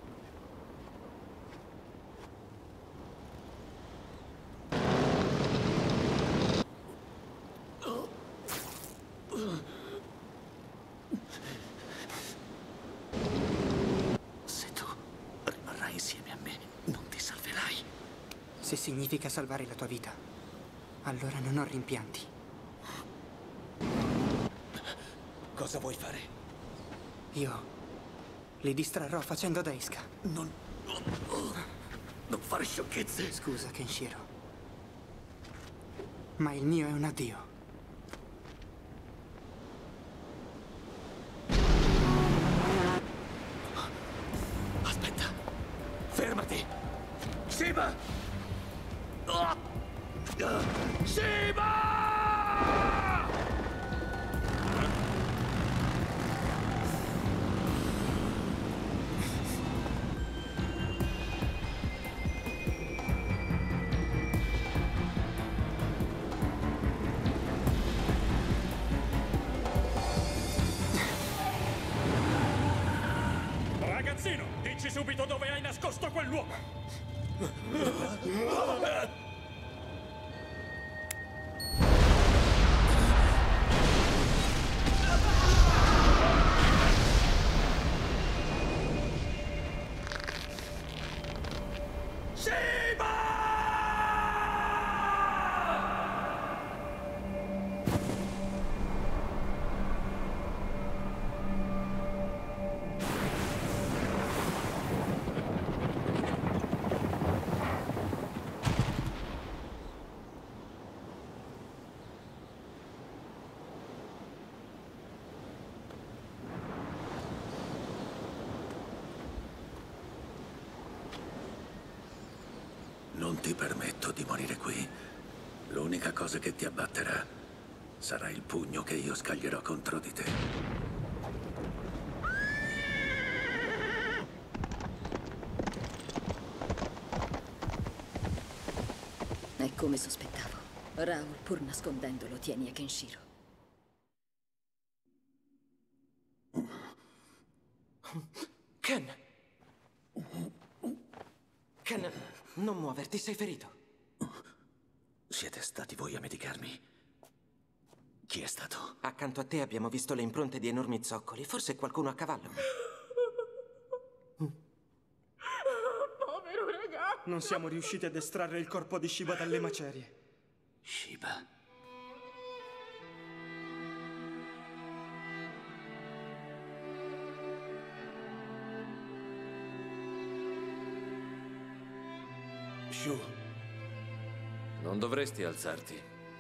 Se tu rimarrai insieme a me, non ti salverai. Se significa salvare la tua vita, allora non ho rimpianti. Cosa vuoi fare? Io li distrarrò facendo da esca. Non... Non fare sciocchezze. Scusa, Kenshiro. Ma il mio è un addio. Aspetta. Fermati. Shiba! Oh! Shiba! Ragazzino, dici subito dove hai nascosto quell'uomo! Non ti permetto di morire qui. L'unica cosa che ti abbatterà sarà il pugno che io scaglierò contro di te. È come sospettavo. Raul, pur nascondendolo, tieni a Kenshiro. Ken! Ken, non muoverti, sei ferito. Siete stati voi a medicarmi? Chi è stato? Accanto a te abbiamo visto le impronte di enormi zoccoli. Forse qualcuno a cavallo. Povero ragazzo! Non siamo riusciti ad estrarre il corpo di Shiba dalle macerie. Shiba? Shu, non dovresti alzarti.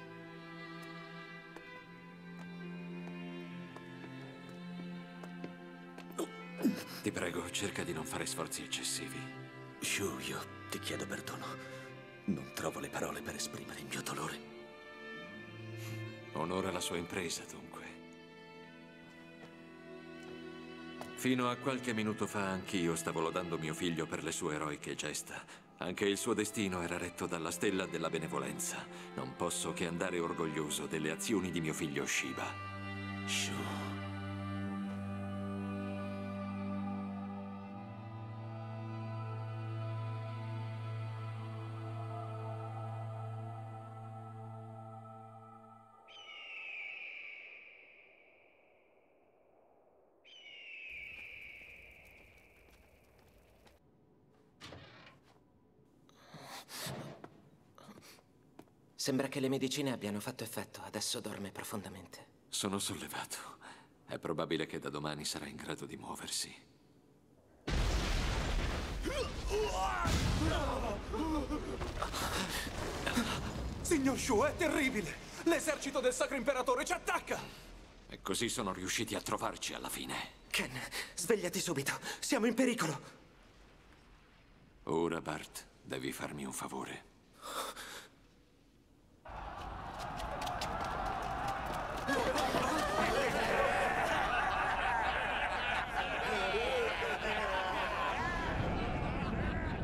Ti prego, cerca di non fare sforzi eccessivi. Shu, io ti chiedo perdono. Non trovo le parole per esprimere il mio dolore. Onora la sua impresa, dunque. Fino a qualche minuto fa anch'io stavo lodando mio figlio per le sue eroiche gesta. Anche il suo destino era retto dalla stella della benevolenza. Non posso che andare orgoglioso delle azioni di mio figlio Shiba. Shu. Sembra che le medicine abbiano fatto effetto. Adesso dorme profondamente. Sono sollevato. È probabile che da domani sarà in grado di muoversi. Signor Shu, è terribile! L'esercito del Sacro Imperatore ci attacca! E così sono riusciti a trovarci alla fine. Ken, svegliati subito. Siamo in pericolo. Ora, Bart, devi farmi un favore.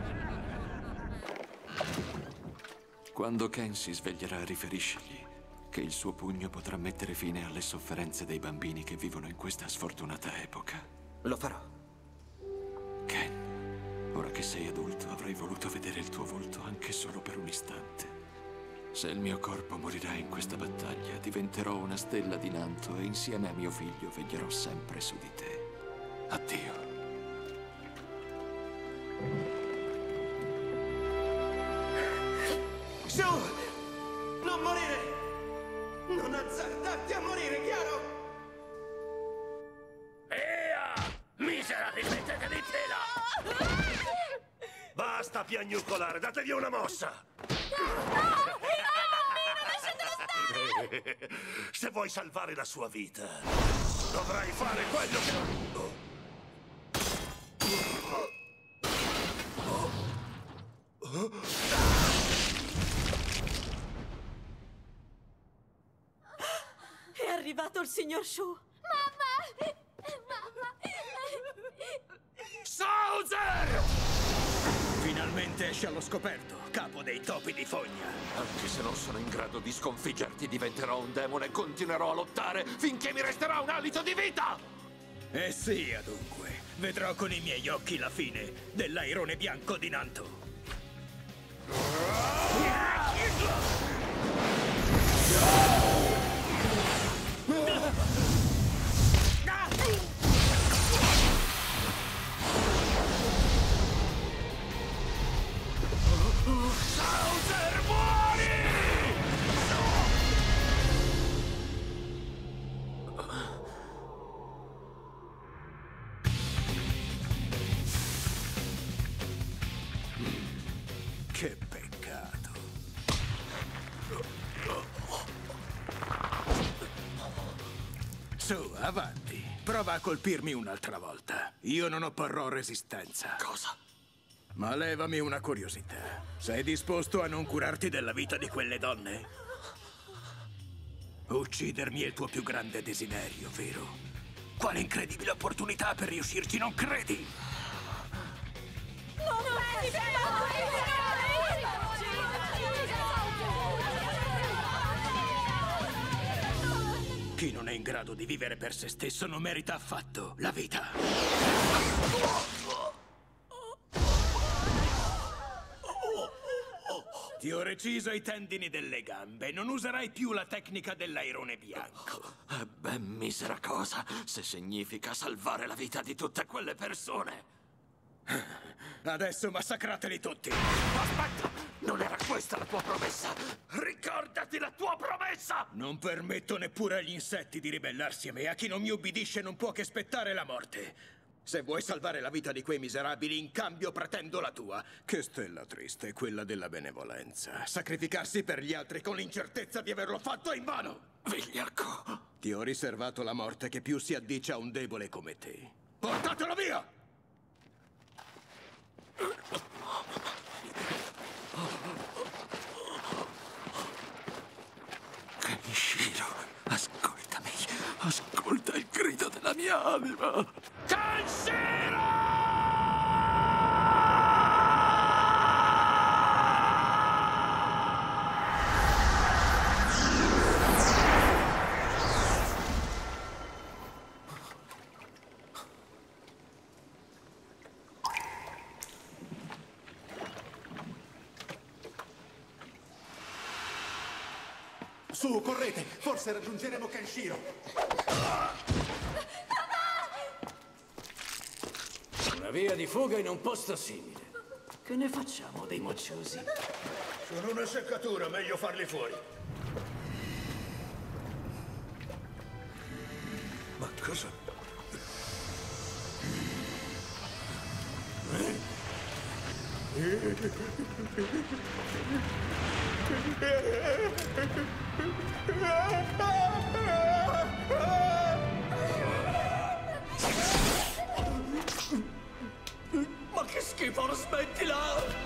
Quando Ken si sveglierà, riferiscigli. che il suo pugno potrà mettere fine alle sofferenze dei bambini che vivono in questa sfortunata epoca. Lo farò. Ken, ora che sei adulto, avrei voluto vedere il tuo volto anche solo per un istante. Se il mio corpo morirà in questa battaglia, diventerò una stella di Nanto e insieme a mio figlio veglierò sempre su di te. Addio. Su! Non morire! Non azzardarti a morire, chiaro? Via! Miserabili, mettetevi in fila! Basta piagnucolare, datevi una mossa! Se vuoi salvare la sua vita, dovrai fare quello che... È arrivato il signor Shu. Mamma! Mamma! Sauser! Finalmente esce allo scoperto, capo dei topi di fogna. Anche se non sono in grado di sconfiggerti, diventerò un demone e continuerò a lottare finché mi resterà un alito di vita! E sia dunque, vedrò con i miei occhi la fine dell'airone bianco di Nanto. Sauser, muori! Che peccato. Su, avanti. Prova a colpirmi un'altra volta. Io non opporrò resistenza. Cosa? Ma levami una curiosità. Sei disposto a non curarti della vita di quelle donne? Uccidermi è il tuo più grande desiderio, vero? Quale incredibile opportunità per riuscirci, non credi? Non Chi non è in grado di vivere per se stesso non merita affatto la vita. Ti ho reciso i tendini delle gambe. Non userai più la tecnica dell'airone bianco. È ben misera cosa, se significa salvare la vita di tutte quelle persone. Adesso massacrateli tutti. Aspetta! Non era questa la tua promessa! Ricordati la tua promessa! Non permetto neppure agli insetti di ribellarsi a me. A chi non mi ubbidisce non può che aspettare la morte. Se vuoi salvare la vita di quei miserabili, in cambio pretendo la tua. Che stella triste, quella della benevolenza. Sacrificarsi per gli altri con l'incertezza di averlo fatto invano. Vigliacco! Ti ho riservato la morte che più si addice a un debole come te. Portatelo via! Kenshiro, ascoltami. Ascolta il grido della mia anima. Kenshiro! Su, correte! Forse raggiungeremo Kenshiro! Una via di fuga in un posto simile. Che ne facciamo dei mocciosi? Sono una seccatura, meglio farli fuori. Ma cosa? Ma che schifo, smettila!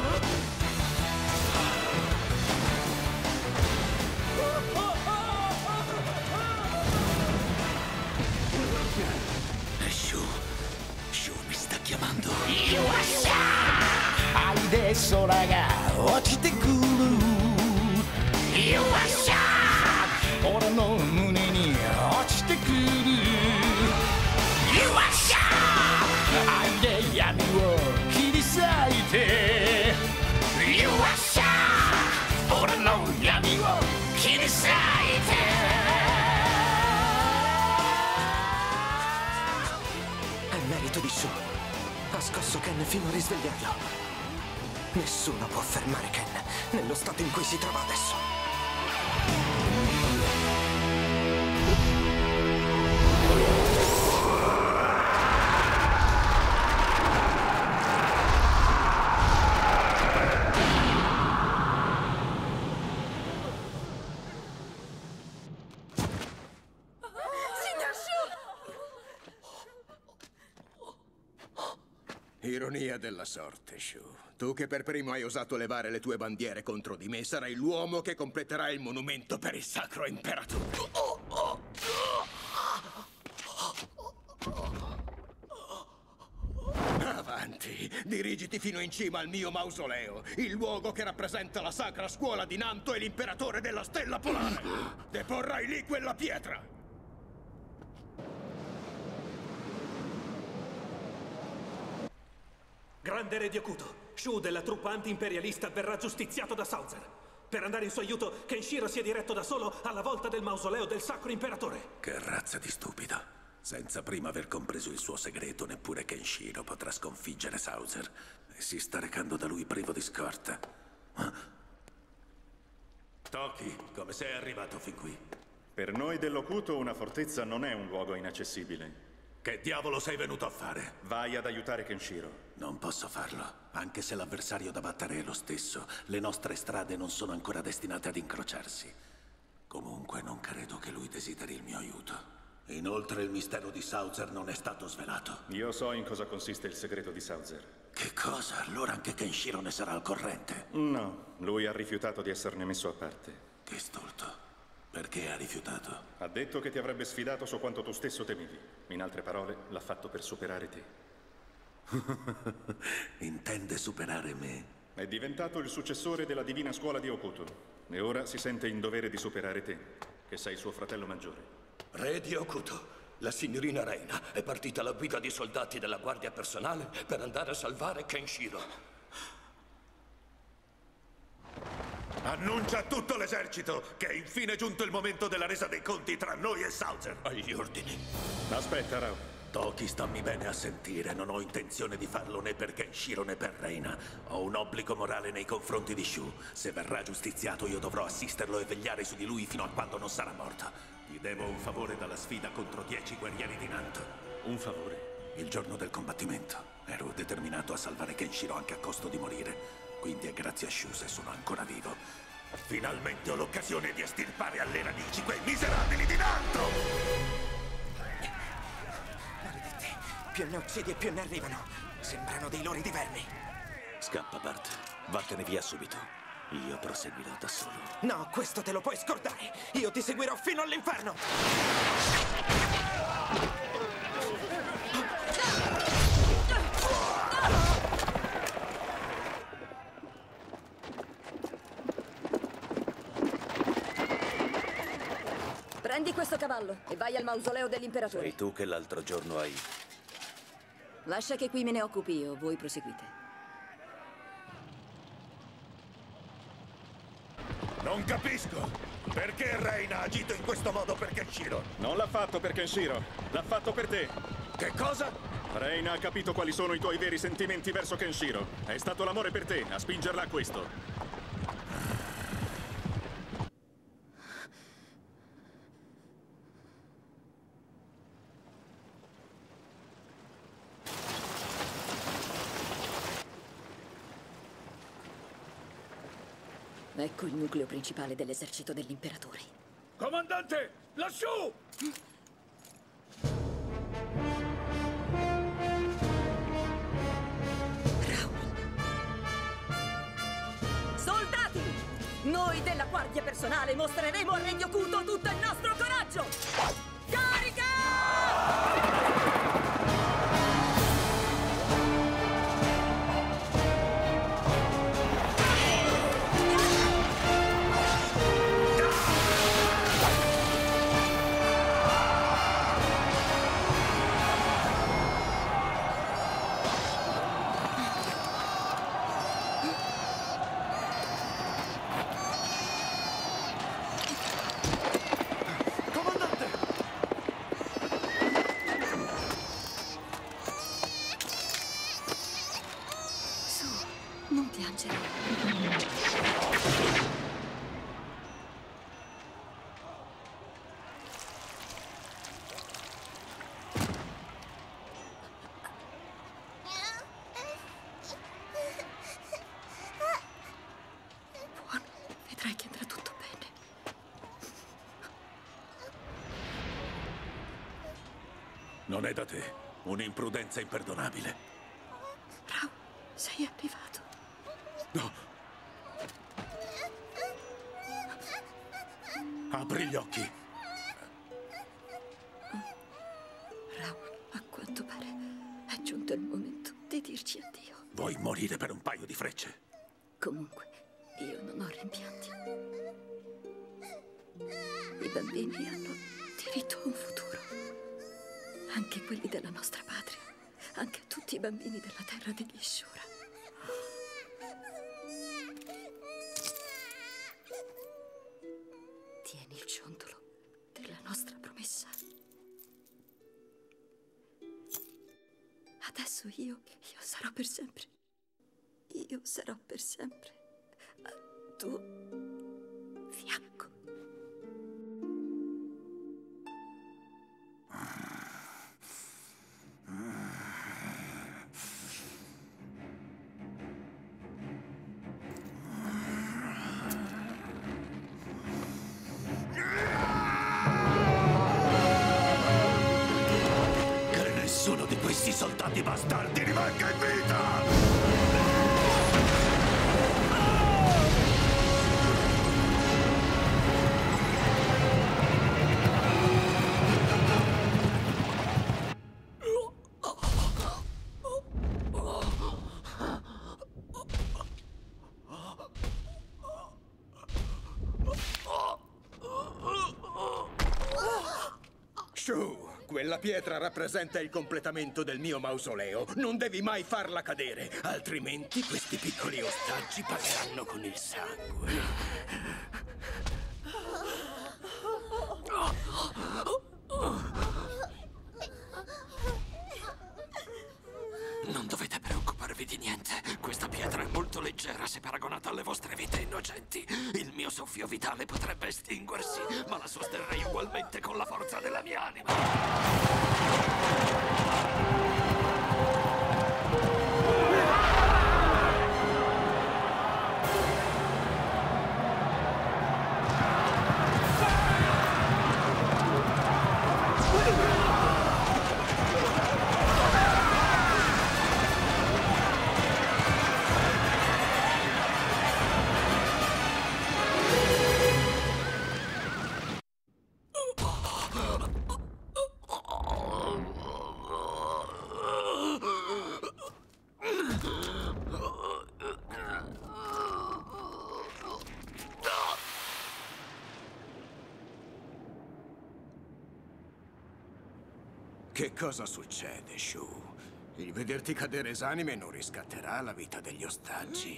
Shu, Shu mi sta chiamando. Adesso raga, 落ちてくる。よっしゃー È merito di Shu. Ha scosso Ken fino a risvegliarlo. Nessuno può fermare Ken nello stato in cui si trova adesso. Ironia della sorte, Shu. Tu che per primo hai osato levare le tue bandiere contro di me, sarai l'uomo che completerà il monumento per il Sacro Imperatore. Avanti, dirigiti fino in cima al mio mausoleo, il luogo che rappresenta la Sacra Scuola di Nanto e l'Imperatore della Stella Polare. Deporrai lì quella pietra. Grande Re Diokuto, Shu della truppa anti-imperialista verrà giustiziato da Saozer. Per andare in suo aiuto, Kenshiro si è diretto da solo alla volta del mausoleo del Sacro Imperatore. Che razza di stupido. Senza prima aver compreso il suo segreto, neppure Kenshiro potrà sconfiggere Saozer. E si sta recando da lui privo di scorta. Ah. Toki, come sei arrivato fin qui? Per noi dell'Okuto una fortezza non è un luogo inaccessibile. Che diavolo sei venuto a fare? Vai ad aiutare Kenshiro. Non posso farlo. Anche se l'avversario da battere è lo stesso, le nostre strade non sono ancora destinate ad incrociarsi. Comunque non credo che lui desideri il mio aiuto. Inoltre il mistero di Saozer non è stato svelato. Io so in cosa consiste il segreto di Saozer. Che cosa? Allora anche Kenshiro ne sarà al corrente? No, lui ha rifiutato di esserne messo a parte. Che stolto. Perché ha rifiutato? Ha detto che ti avrebbe sfidato su quanto tu stesso temevi. In altre parole, l'ha fatto per superare te. Intende superare me? È diventato il successore della divina scuola di Okuto. E ora si sente in dovere di superare te, che sei suo fratello maggiore. Re di Okuto, la signorina Reina è partita alla guida di soldati della guardia personale per andare a salvare Kenshiro. Annuncia a tutto l'esercito che è infine giunto il momento della resa dei conti tra noi e Saozer. Agli ordini. Aspetta, Rao. Toki, stammi bene a sentire. Non ho intenzione di farlo né per Kenshiro né per Reina. Ho un obbligo morale nei confronti di Shu. Se verrà giustiziato io dovrò assisterlo e vegliare su di lui fino a quando non sarà morto. Ti devo un favore dalla sfida contro dieci guerrieri di Nanto. Un favore? Il giorno del combattimento ero determinato a salvare Kenshiro anche a costo di morire. Quindi è grazie a Shu se sono ancora vivo. Finalmente ho l'occasione di estirpare alle radici quei miserabili di Nanto! Maledetti, più ne uccidi e più ne arrivano. Sembrano dei lori di vermi. Scappa, Bart. Vattene via subito. Io proseguirò da solo. No, questo te lo puoi scordare. Io ti seguirò fino all'inferno. Prendi questo cavallo e vai al mausoleo dell'imperatore. Sei tu che l'altro giorno hai... Lascia che qui me ne occupi io, voi proseguite. Non capisco! Perché Reina ha agito in questo modo per Kenshiro? Non l'ha fatto per Kenshiro, l'ha fatto per te. Che cosa? Reina ha capito quali sono i tuoi veri sentimenti verso Kenshiro. È stato l'amore per te a spingerla a questo. Ecco il nucleo principale dell'esercito dell'imperatore. Comandante, lassù! Soldati! Noi della guardia personale mostreremo a Re Diokuto tutto il nostro coraggio! Carica! Non è da te. Un'imprudenza imperdonabile. Raul, sei arrivato. No. Apri gli occhi. Raul, a quanto pare è giunto il momento di dirci addio. Vuoi morire per un paio di frecce? Comunque, io non ho rimpianti. I bambini hanno diritto a un futuro. Anche quelli della nostra patria. Anche tutti i bambini della terra degli Shura. Tieni il ciondolo della nostra promessa. Adesso io, io sarò per sempre. Io sarò per sempre al tuo fianco. Questi soldati bastardi rimanga in vita! Shu! Quella pietra rappresenta il completamento del mio mausoleo. Non devi mai farla cadere, altrimenti questi piccoli ostaggi pagheranno con il sangue. Non dovete preoccuparvi di niente. Questa pietra è molto leggera se paragonata alle vostre vite innocenti. Il mio soffio vitale potrebbe estinguersi, ma la sosterrei ugualmente con la forza della mia anima. Che cosa succede, Shu? Il vederti cadere esanime non riscatterà la vita degli ostaggi.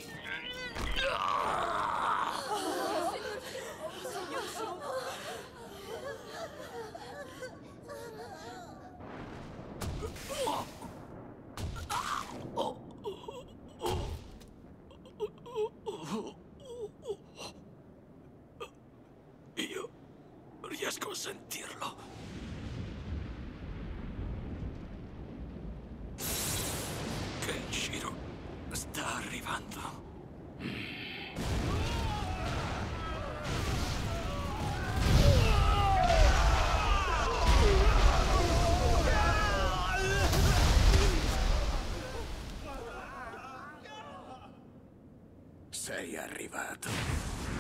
Io riesco a sentirlo. Kenshiro sta arrivando. Sei arrivato.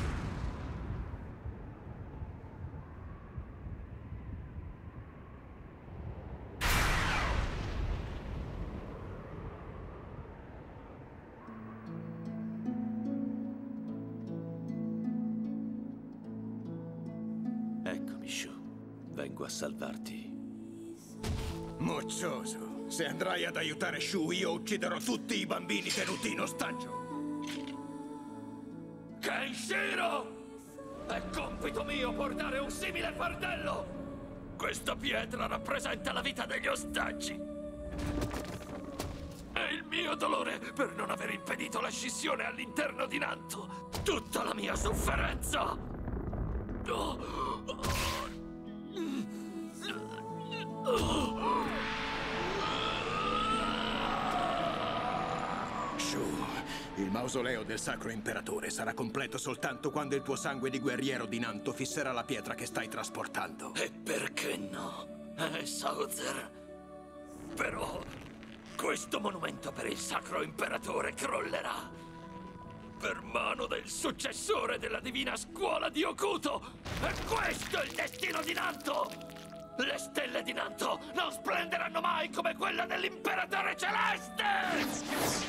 Eccomi, Shu. Vengo a salvarti. Moccioso, se andrai ad aiutare Shu, io ucciderò tutti i bambini tenuti in ostaggio. Kenshiro! È compito mio portare un simile fardello! Questa pietra rappresenta la vita degli ostaggi. È il mio dolore per non aver impedito la scissione all'interno di Nanto. Tutta la mia sofferenza. Shu, il mausoleo del Sacro Imperatore sarà completo soltanto quando il tuo sangue di guerriero di Nanto fisserà la pietra che stai trasportando. E perché no? Eh, Saozer? Però questo monumento per il Sacro Imperatore crollerà per mano del successore della divina scuola di Okuto. E questo è il destino di Nanto! Le stelle di Nanto non splenderanno mai come quella dell'Imperatore Celeste!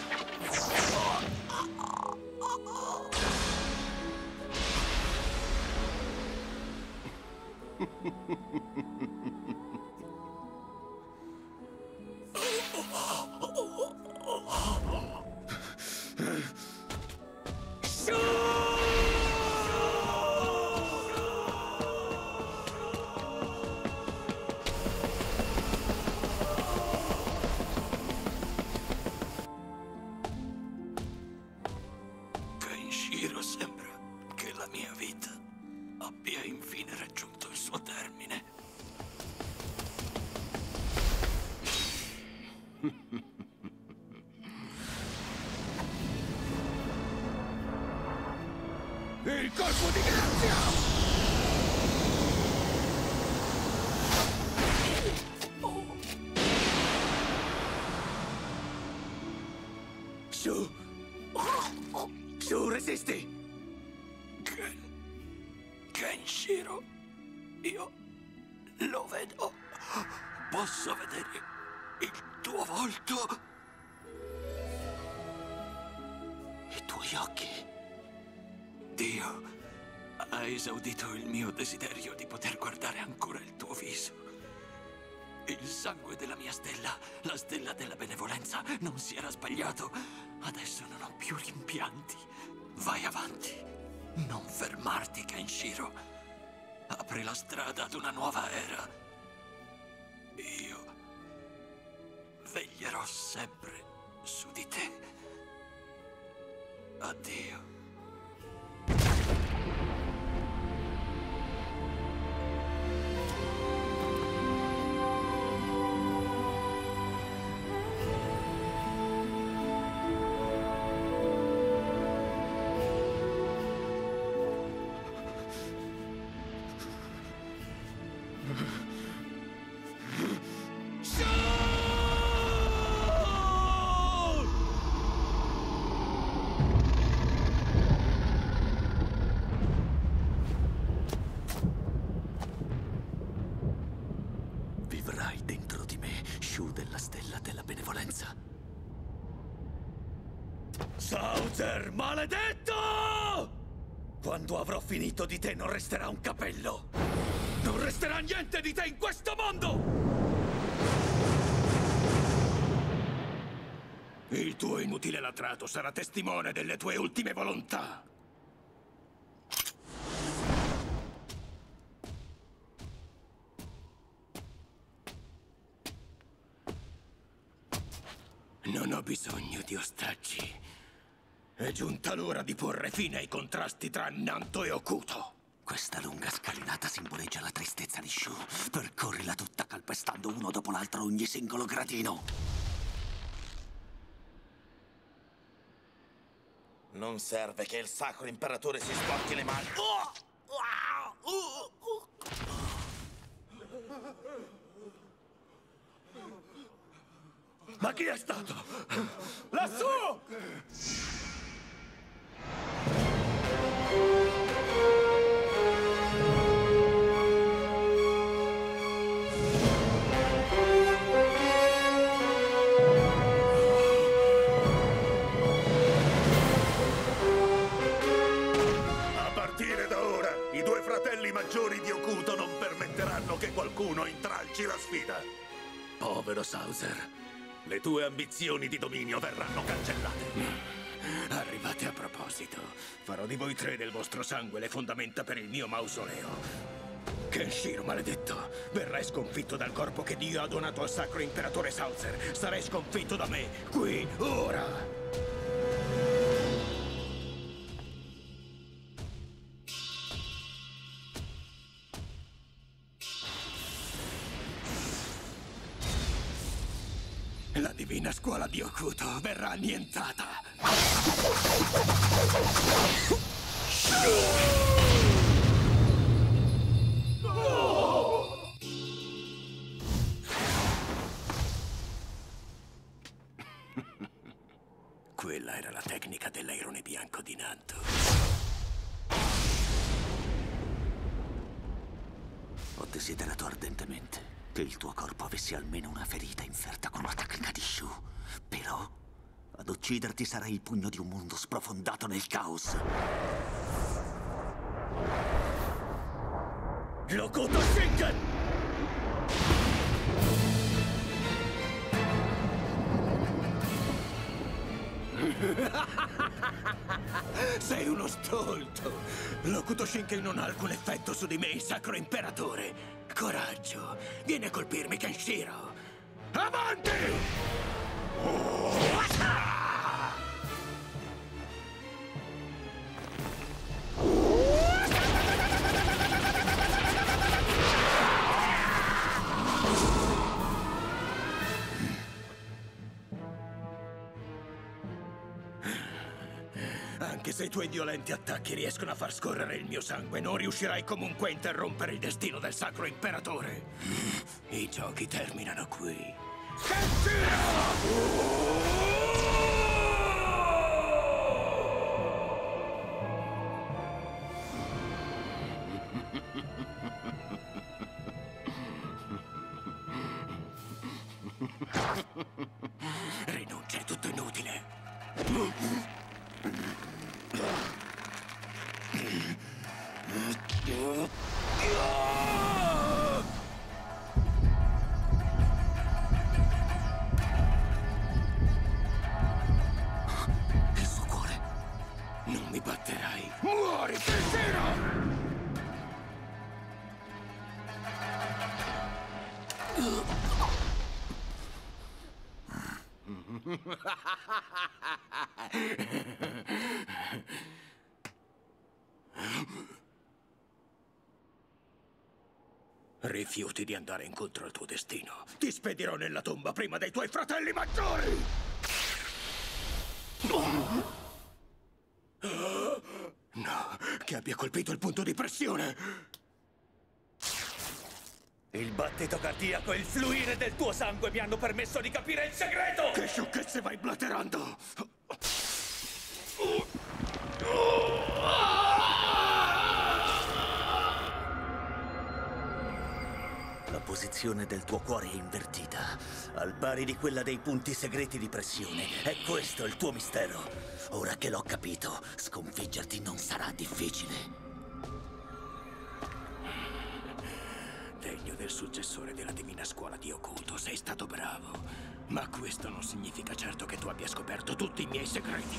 Kenshiro, sembra che la mia vita abbia infine raggiunto il suo termine. Il colpo di grazia! Su! Su, resisti! Ken... Kenshiro, io lo vedo. Posso vedere il tuo volto? I tuoi occhi? Dio ha esaudito il mio desiderio di poter guardare ancora il tuo viso. Il sangue della mia stella, la stella della benevolenza, non si era sbagliato. Adesso non ho più rimpianti. Vai avanti. Non fermarti, Kenshiro. Apri la strada ad una nuova era. Io veglierò sempre su di te. Addio. Vivrai dentro di me, Shu della stella della benevolenza. Sauzer, maledetto! Quando avrò finito di te non resterà un capello. Non resterà niente di te in questo mondo! Il tuo inutile latrato sarà testimone delle tue ultime volontà. Non ho bisogno di ostaggi. È giunta l'ora di porre fine ai contrasti tra Nanto e Okuto. Questa lunga scalinata simboleggia la tristezza di Shu. Percorrila tutta calpestando uno dopo l'altro ogni singolo gradino. Non serve che il Sacro Imperatore si sporchi le mani. Oh! Ma chi è stato? Lassù! A partire da ora, i due fratelli maggiori di Okuto non permetteranno che qualcuno intralci la sfida. Povero Sauzer. Le tue ambizioni di dominio verranno cancellate. Arrivate a proposito. Farò di voi tre del vostro sangue le fondamenta per il mio mausoleo. Kenshiro, maledetto, verrai sconfitto dal corpo che Dio ha donato al Sacro Imperatore Sauzer. Sarai sconfitto da me, qui, ora. La divina scuola di Okuto verrà annientata. Quella era la tecnica dell'airone bianco di Nanto. Ho desiderato ardentemente che il tuo corpo avesse almeno una ferita inferta con la tecnica di Shu. Però, ad ucciderti sarà il pugno di un mondo sprofondato nel caos. Lokuto Shinken! Sei uno stolto! Lokuto Shinken non ha alcun effetto su di me, il Sacro Imperatore! Coraggio! Vieni a colpirmi, Kenshiro! Avanti! Anche se i tuoi violenti attacchi riescono a far scorrere il mio sangue, non riuscirai comunque a interrompere il destino del Sacro Imperatore. I giochi terminano qui. Rinuncia, è tutto inutile. Il suo cuore. Non mi batterai. Muori, Kenshiro! Rifiuti di andare incontro al tuo destino. Ti spedirò nella tomba prima dei tuoi fratelli maggiori! No, che abbia colpito il punto di pressione! Il battito cardiaco e il fluire del tuo sangue mi hanno permesso di capire il segreto! Che sciocchezze vai blaterando! La posizione del tuo cuore è invertita, al pari di quella dei punti segreti di pressione. È questo il tuo mistero. Ora che l'ho capito, sconfiggerti non sarà difficile. Degno del successore della divina scuola di occulto, sei stato bravo. Ma questo non significa certo che tu abbia scoperto tutti i miei segreti.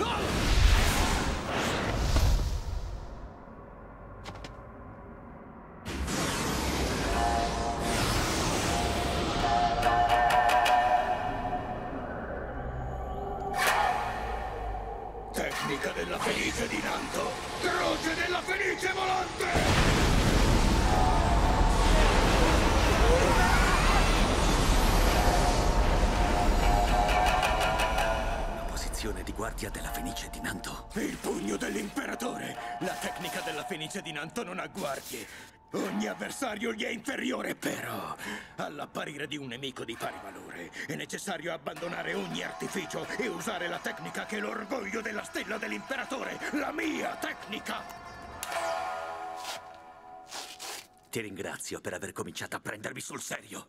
Tecnica della Fenice di Nanto! Croce della Fenice volante! Di guardia della Fenice di Nanto. Il pugno dell'imperatore! La tecnica della Fenice di Nanto non ha guardie. Ogni avversario gli è inferiore, però all'apparire di un nemico di pari valore è necessario abbandonare ogni artificio e usare la tecnica che è l'orgoglio della stella dell'imperatore, la mia tecnica! Ti ringrazio per aver cominciato a prendermi sul serio.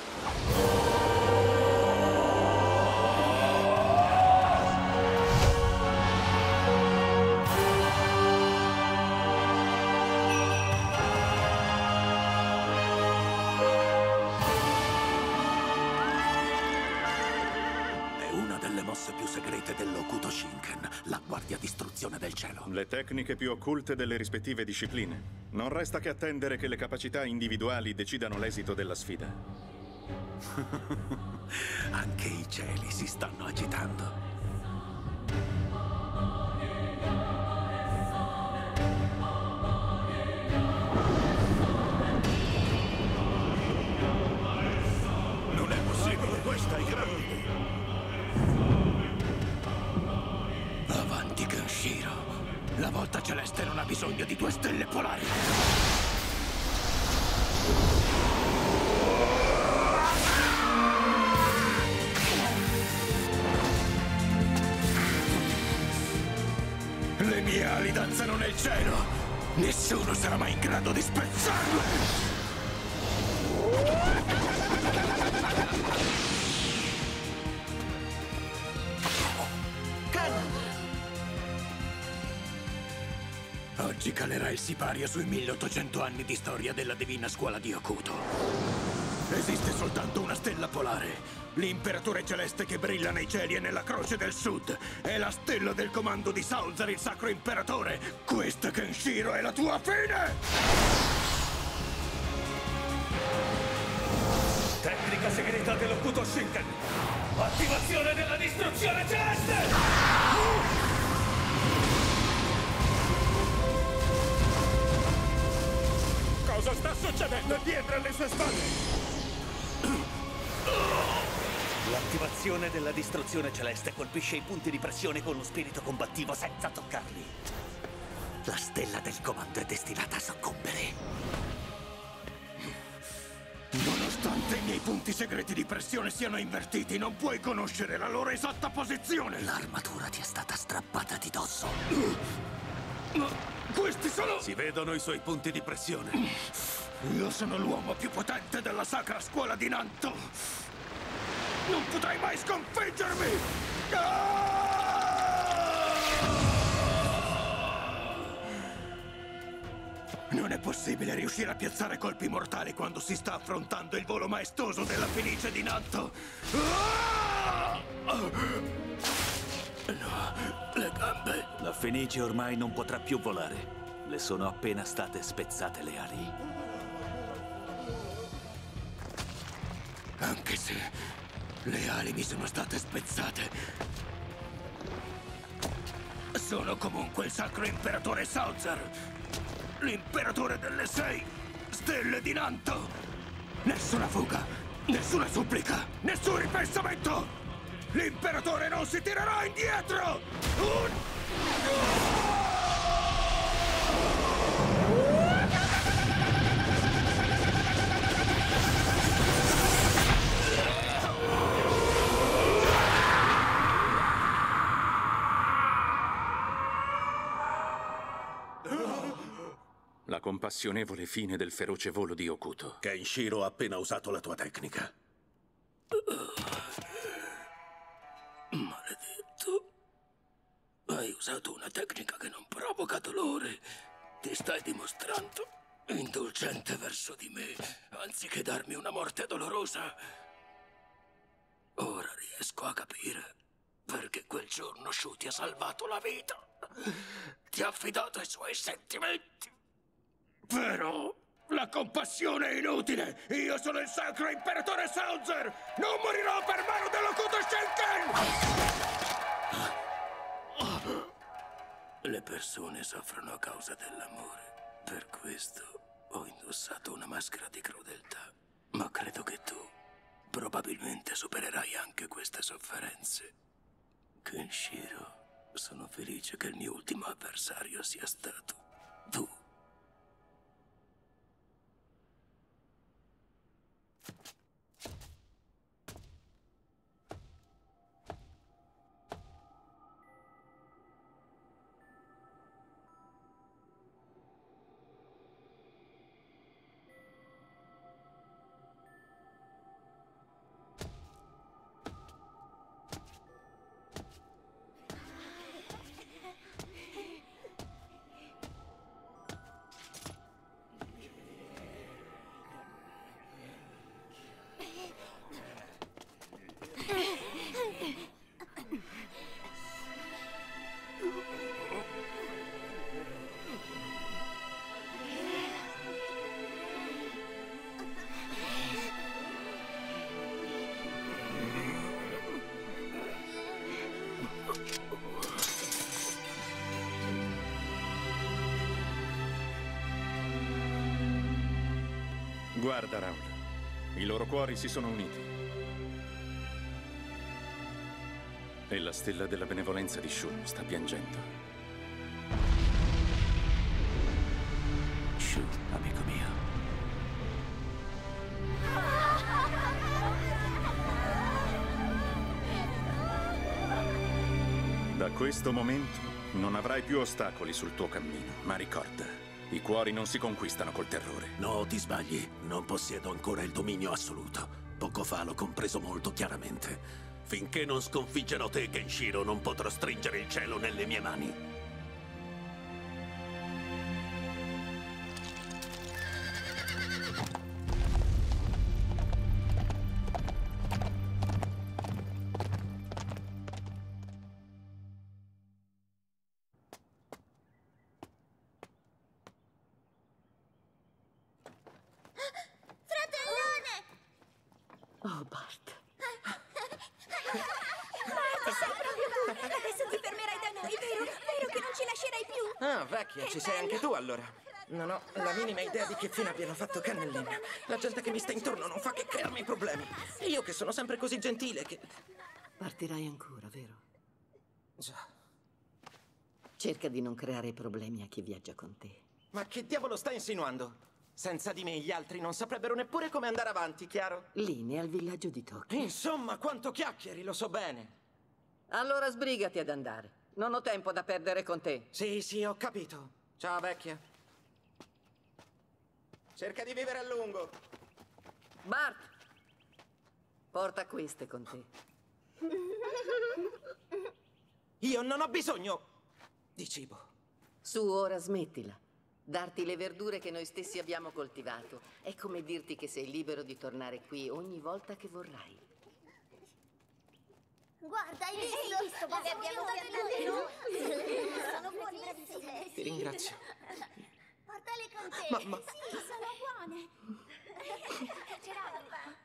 Più segrete dell'Okuto Shinken, la guardia distruzione del cielo. Le tecniche più occulte delle rispettive discipline. Non resta che attendere che le capacità individuali decidano l'esito della sfida. Anche i cieli si stanno agitando. Non è possibile, questa è grande. Avanti, Kenshiro. La volta celeste non ha bisogno di due stelle polari. ali danzano nel cielo. Nessuno sarà mai in grado di spezzarle! Oggi calerà il sipario sui milleottocento anni di storia della divina scuola di Hokuto. Esiste soltanto una stella polare, l'imperatore celeste che brilla nei cieli e nella croce del sud. È la stella del comando di Saulzar, il sacro imperatore. Questa, Kenshiro, è la tua fine! Tecnica segreta dell'Hokuto Shinken. Attivazione della distruzione celeste! Cosa sta succedendo? Dietro alle sue spalle! L'attivazione della distruzione celeste colpisce i punti di pressione con lo spirito combattivo senza toccarli. La stella del comando è destinata a soccombere. Nonostante i miei punti segreti di pressione siano invertiti, non puoi conoscere la loro esatta posizione. L'armatura ti è stata strappata di dosso. Ma questi sono... Si vedono i suoi punti di pressione. Io sono l'uomo più potente della sacra scuola di Nanto. Non potrai mai sconfiggermi! Ah! Non è possibile riuscire a piazzare colpi mortali quando si sta affrontando il volo maestoso della Fenice di Nanto. Ah! No, le gambe. La Fenice ormai non potrà più volare. Le sono appena state spezzate le ali. Anche se le ali mi sono state spezzate, sono comunque il sacro imperatore Saulzar, l'imperatore delle sei stelle di Nanto. Nessuna fuga, nessuna supplica, nessun ripensamento. L'imperatore non si tirerà indietro. Un... La compassionevole fine del feroce volo di Hokuto. Kenshiro ha appena usato la tua tecnica. Maledetto. Hai usato una tecnica che non provoca dolore. Ti stai dimostrando indulgente verso di me, anziché darmi una morte dolorosa. Ora riesco a capire perché quel giorno Shu ti ha salvato la vita. Ti ha affidato ai suoi sentimenti. Però la compassione è inutile! Io sono il sacro imperatore Saulzar! Non morirò per mano dell'Hokuto Shinken! Le persone soffrono a causa dell'amore. Per questo ho indossato una maschera di crudeltà. Ma credo che tu probabilmente supererai anche queste sofferenze. Kenshiro, sono felice che il mio ultimo avversario sia stato tu. Guarda, Raul. I loro cuori si sono uniti. E la stella della benevolenza di Shu sta piangendo. Shu, amico mio. Da questo momento non avrai più ostacoli sul tuo cammino, ma ricorda, i cuori non si conquistano col terrore. No, ti sbagli. Non possiedo ancora il dominio assoluto. Poco fa l'ho compreso molto chiaramente. Finché non sconfiggerò te, Kenshiro, non potrò stringere il cielo nelle mie mani. Oh, Bart. Bart, sei proprio... Adesso ti fermerai da noi, vero? Vero che non ci lascerai più? Ah, vecchia, ci sei anche tu allora. Non ho la minima idea di che fine abbiano fatto Cannellin. La gente che mi sta intorno non fa che crearmi problemi. E io che sono sempre così gentile che... Partirai ancora, vero? Già. Cerca di non creare problemi a chi viaggia con te. Ma che diavolo stai insinuando? Senza di me gli altri non saprebbero neppure come andare avanti, chiaro? Linea al villaggio di Tokyo. Insomma, quanto chiacchieri, lo so bene. Allora sbrigati ad andare. Non ho tempo da perdere con te. Sì, sì, ho capito. Ciao, vecchia. Cerca di vivere a lungo. Bart, porta queste con te. Io non ho bisogno di cibo. Su, ora smettila. Darti le verdure che noi stessi abbiamo coltivato è come dirti che sei libero di tornare qui ogni volta che vorrai. Guarda, hai visto? Hai visto? Le abbiamo piantate noi. Sono buonissime. Ti ringrazio. Portale con te. Ma, ma... Sì, sono buone. Gerardo.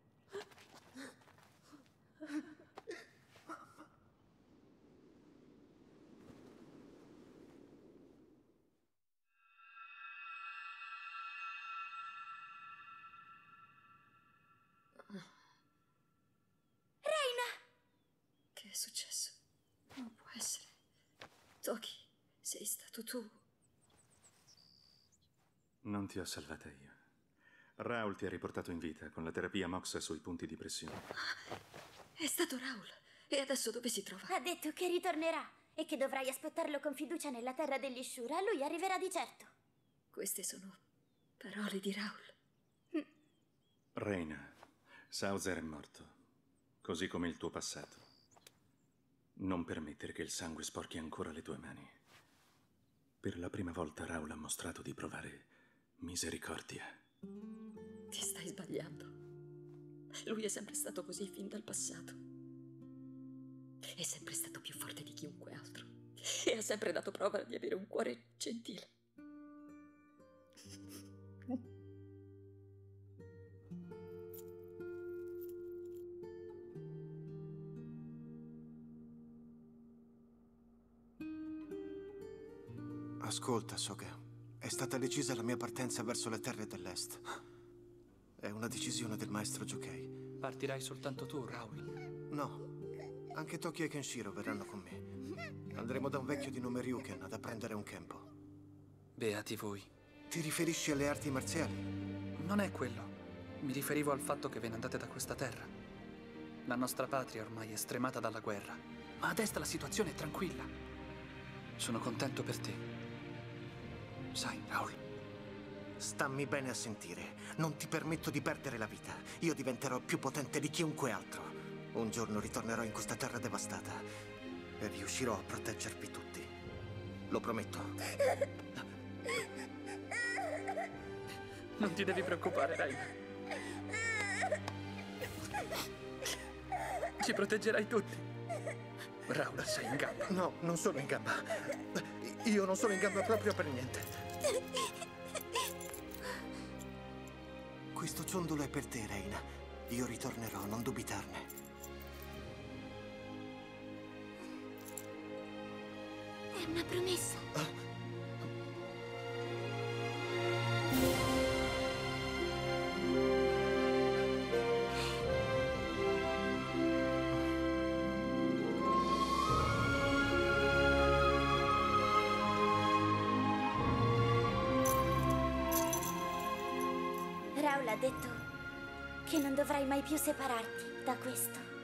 Che è successo? Non può essere. Toki, sei stato tu. Non ti ho salvata io. Raul ti ha riportato in vita con la terapia Mox sui punti di pressione. È stato Raul. E adesso dove si trova? Ha detto che ritornerà e che dovrai aspettarlo con fiducia nella terra degli Shura. Lui arriverà di certo. Queste sono parole di Raul. Reina, Sauther è morto, così come il tuo passato. Non permettere che il sangue sporchi ancora le tue mani. Per la prima volta Raul ha mostrato di provare misericordia. Ti stai sbagliando. Lui è sempre stato così fin dal passato. È sempre stato più forte di chiunque altro. E ha sempre dato prova di avere un cuore gentile. Ascolta, Soga. È stata decisa la mia partenza verso le terre dell'Est. È una decisione del maestro Jokei. Partirai soltanto tu, Raul? No. Anche Toki e Kenshiro verranno con me. Andremo da un vecchio di nome Ryuken ad apprendere un kenpo. Beati voi. Ti riferisci alle arti marziali? Non è quello. Mi riferivo al fatto che ve ne andate da questa terra. La nostra patria ormai è stremata dalla guerra. Ma ad est la situazione è tranquilla. Sono contento per te. Sai, Raul. Stammi bene a sentire. Non ti permetto di perdere la vita. Io diventerò più potente di chiunque altro. Un giorno ritornerò in questa terra devastata e riuscirò a proteggervi tutti. Lo prometto. Non ti devi preoccupare, Raina. Ci proteggerai tutti. Raul, sei in gamba. No, non sono in gamba. Io non sono in gamba proprio per niente. Questo ciondolo è per te, Reina. Io ritornerò, non dubitarne. È una promessa. Ah. Raul ha detto che non dovrai mai più separarti da questo.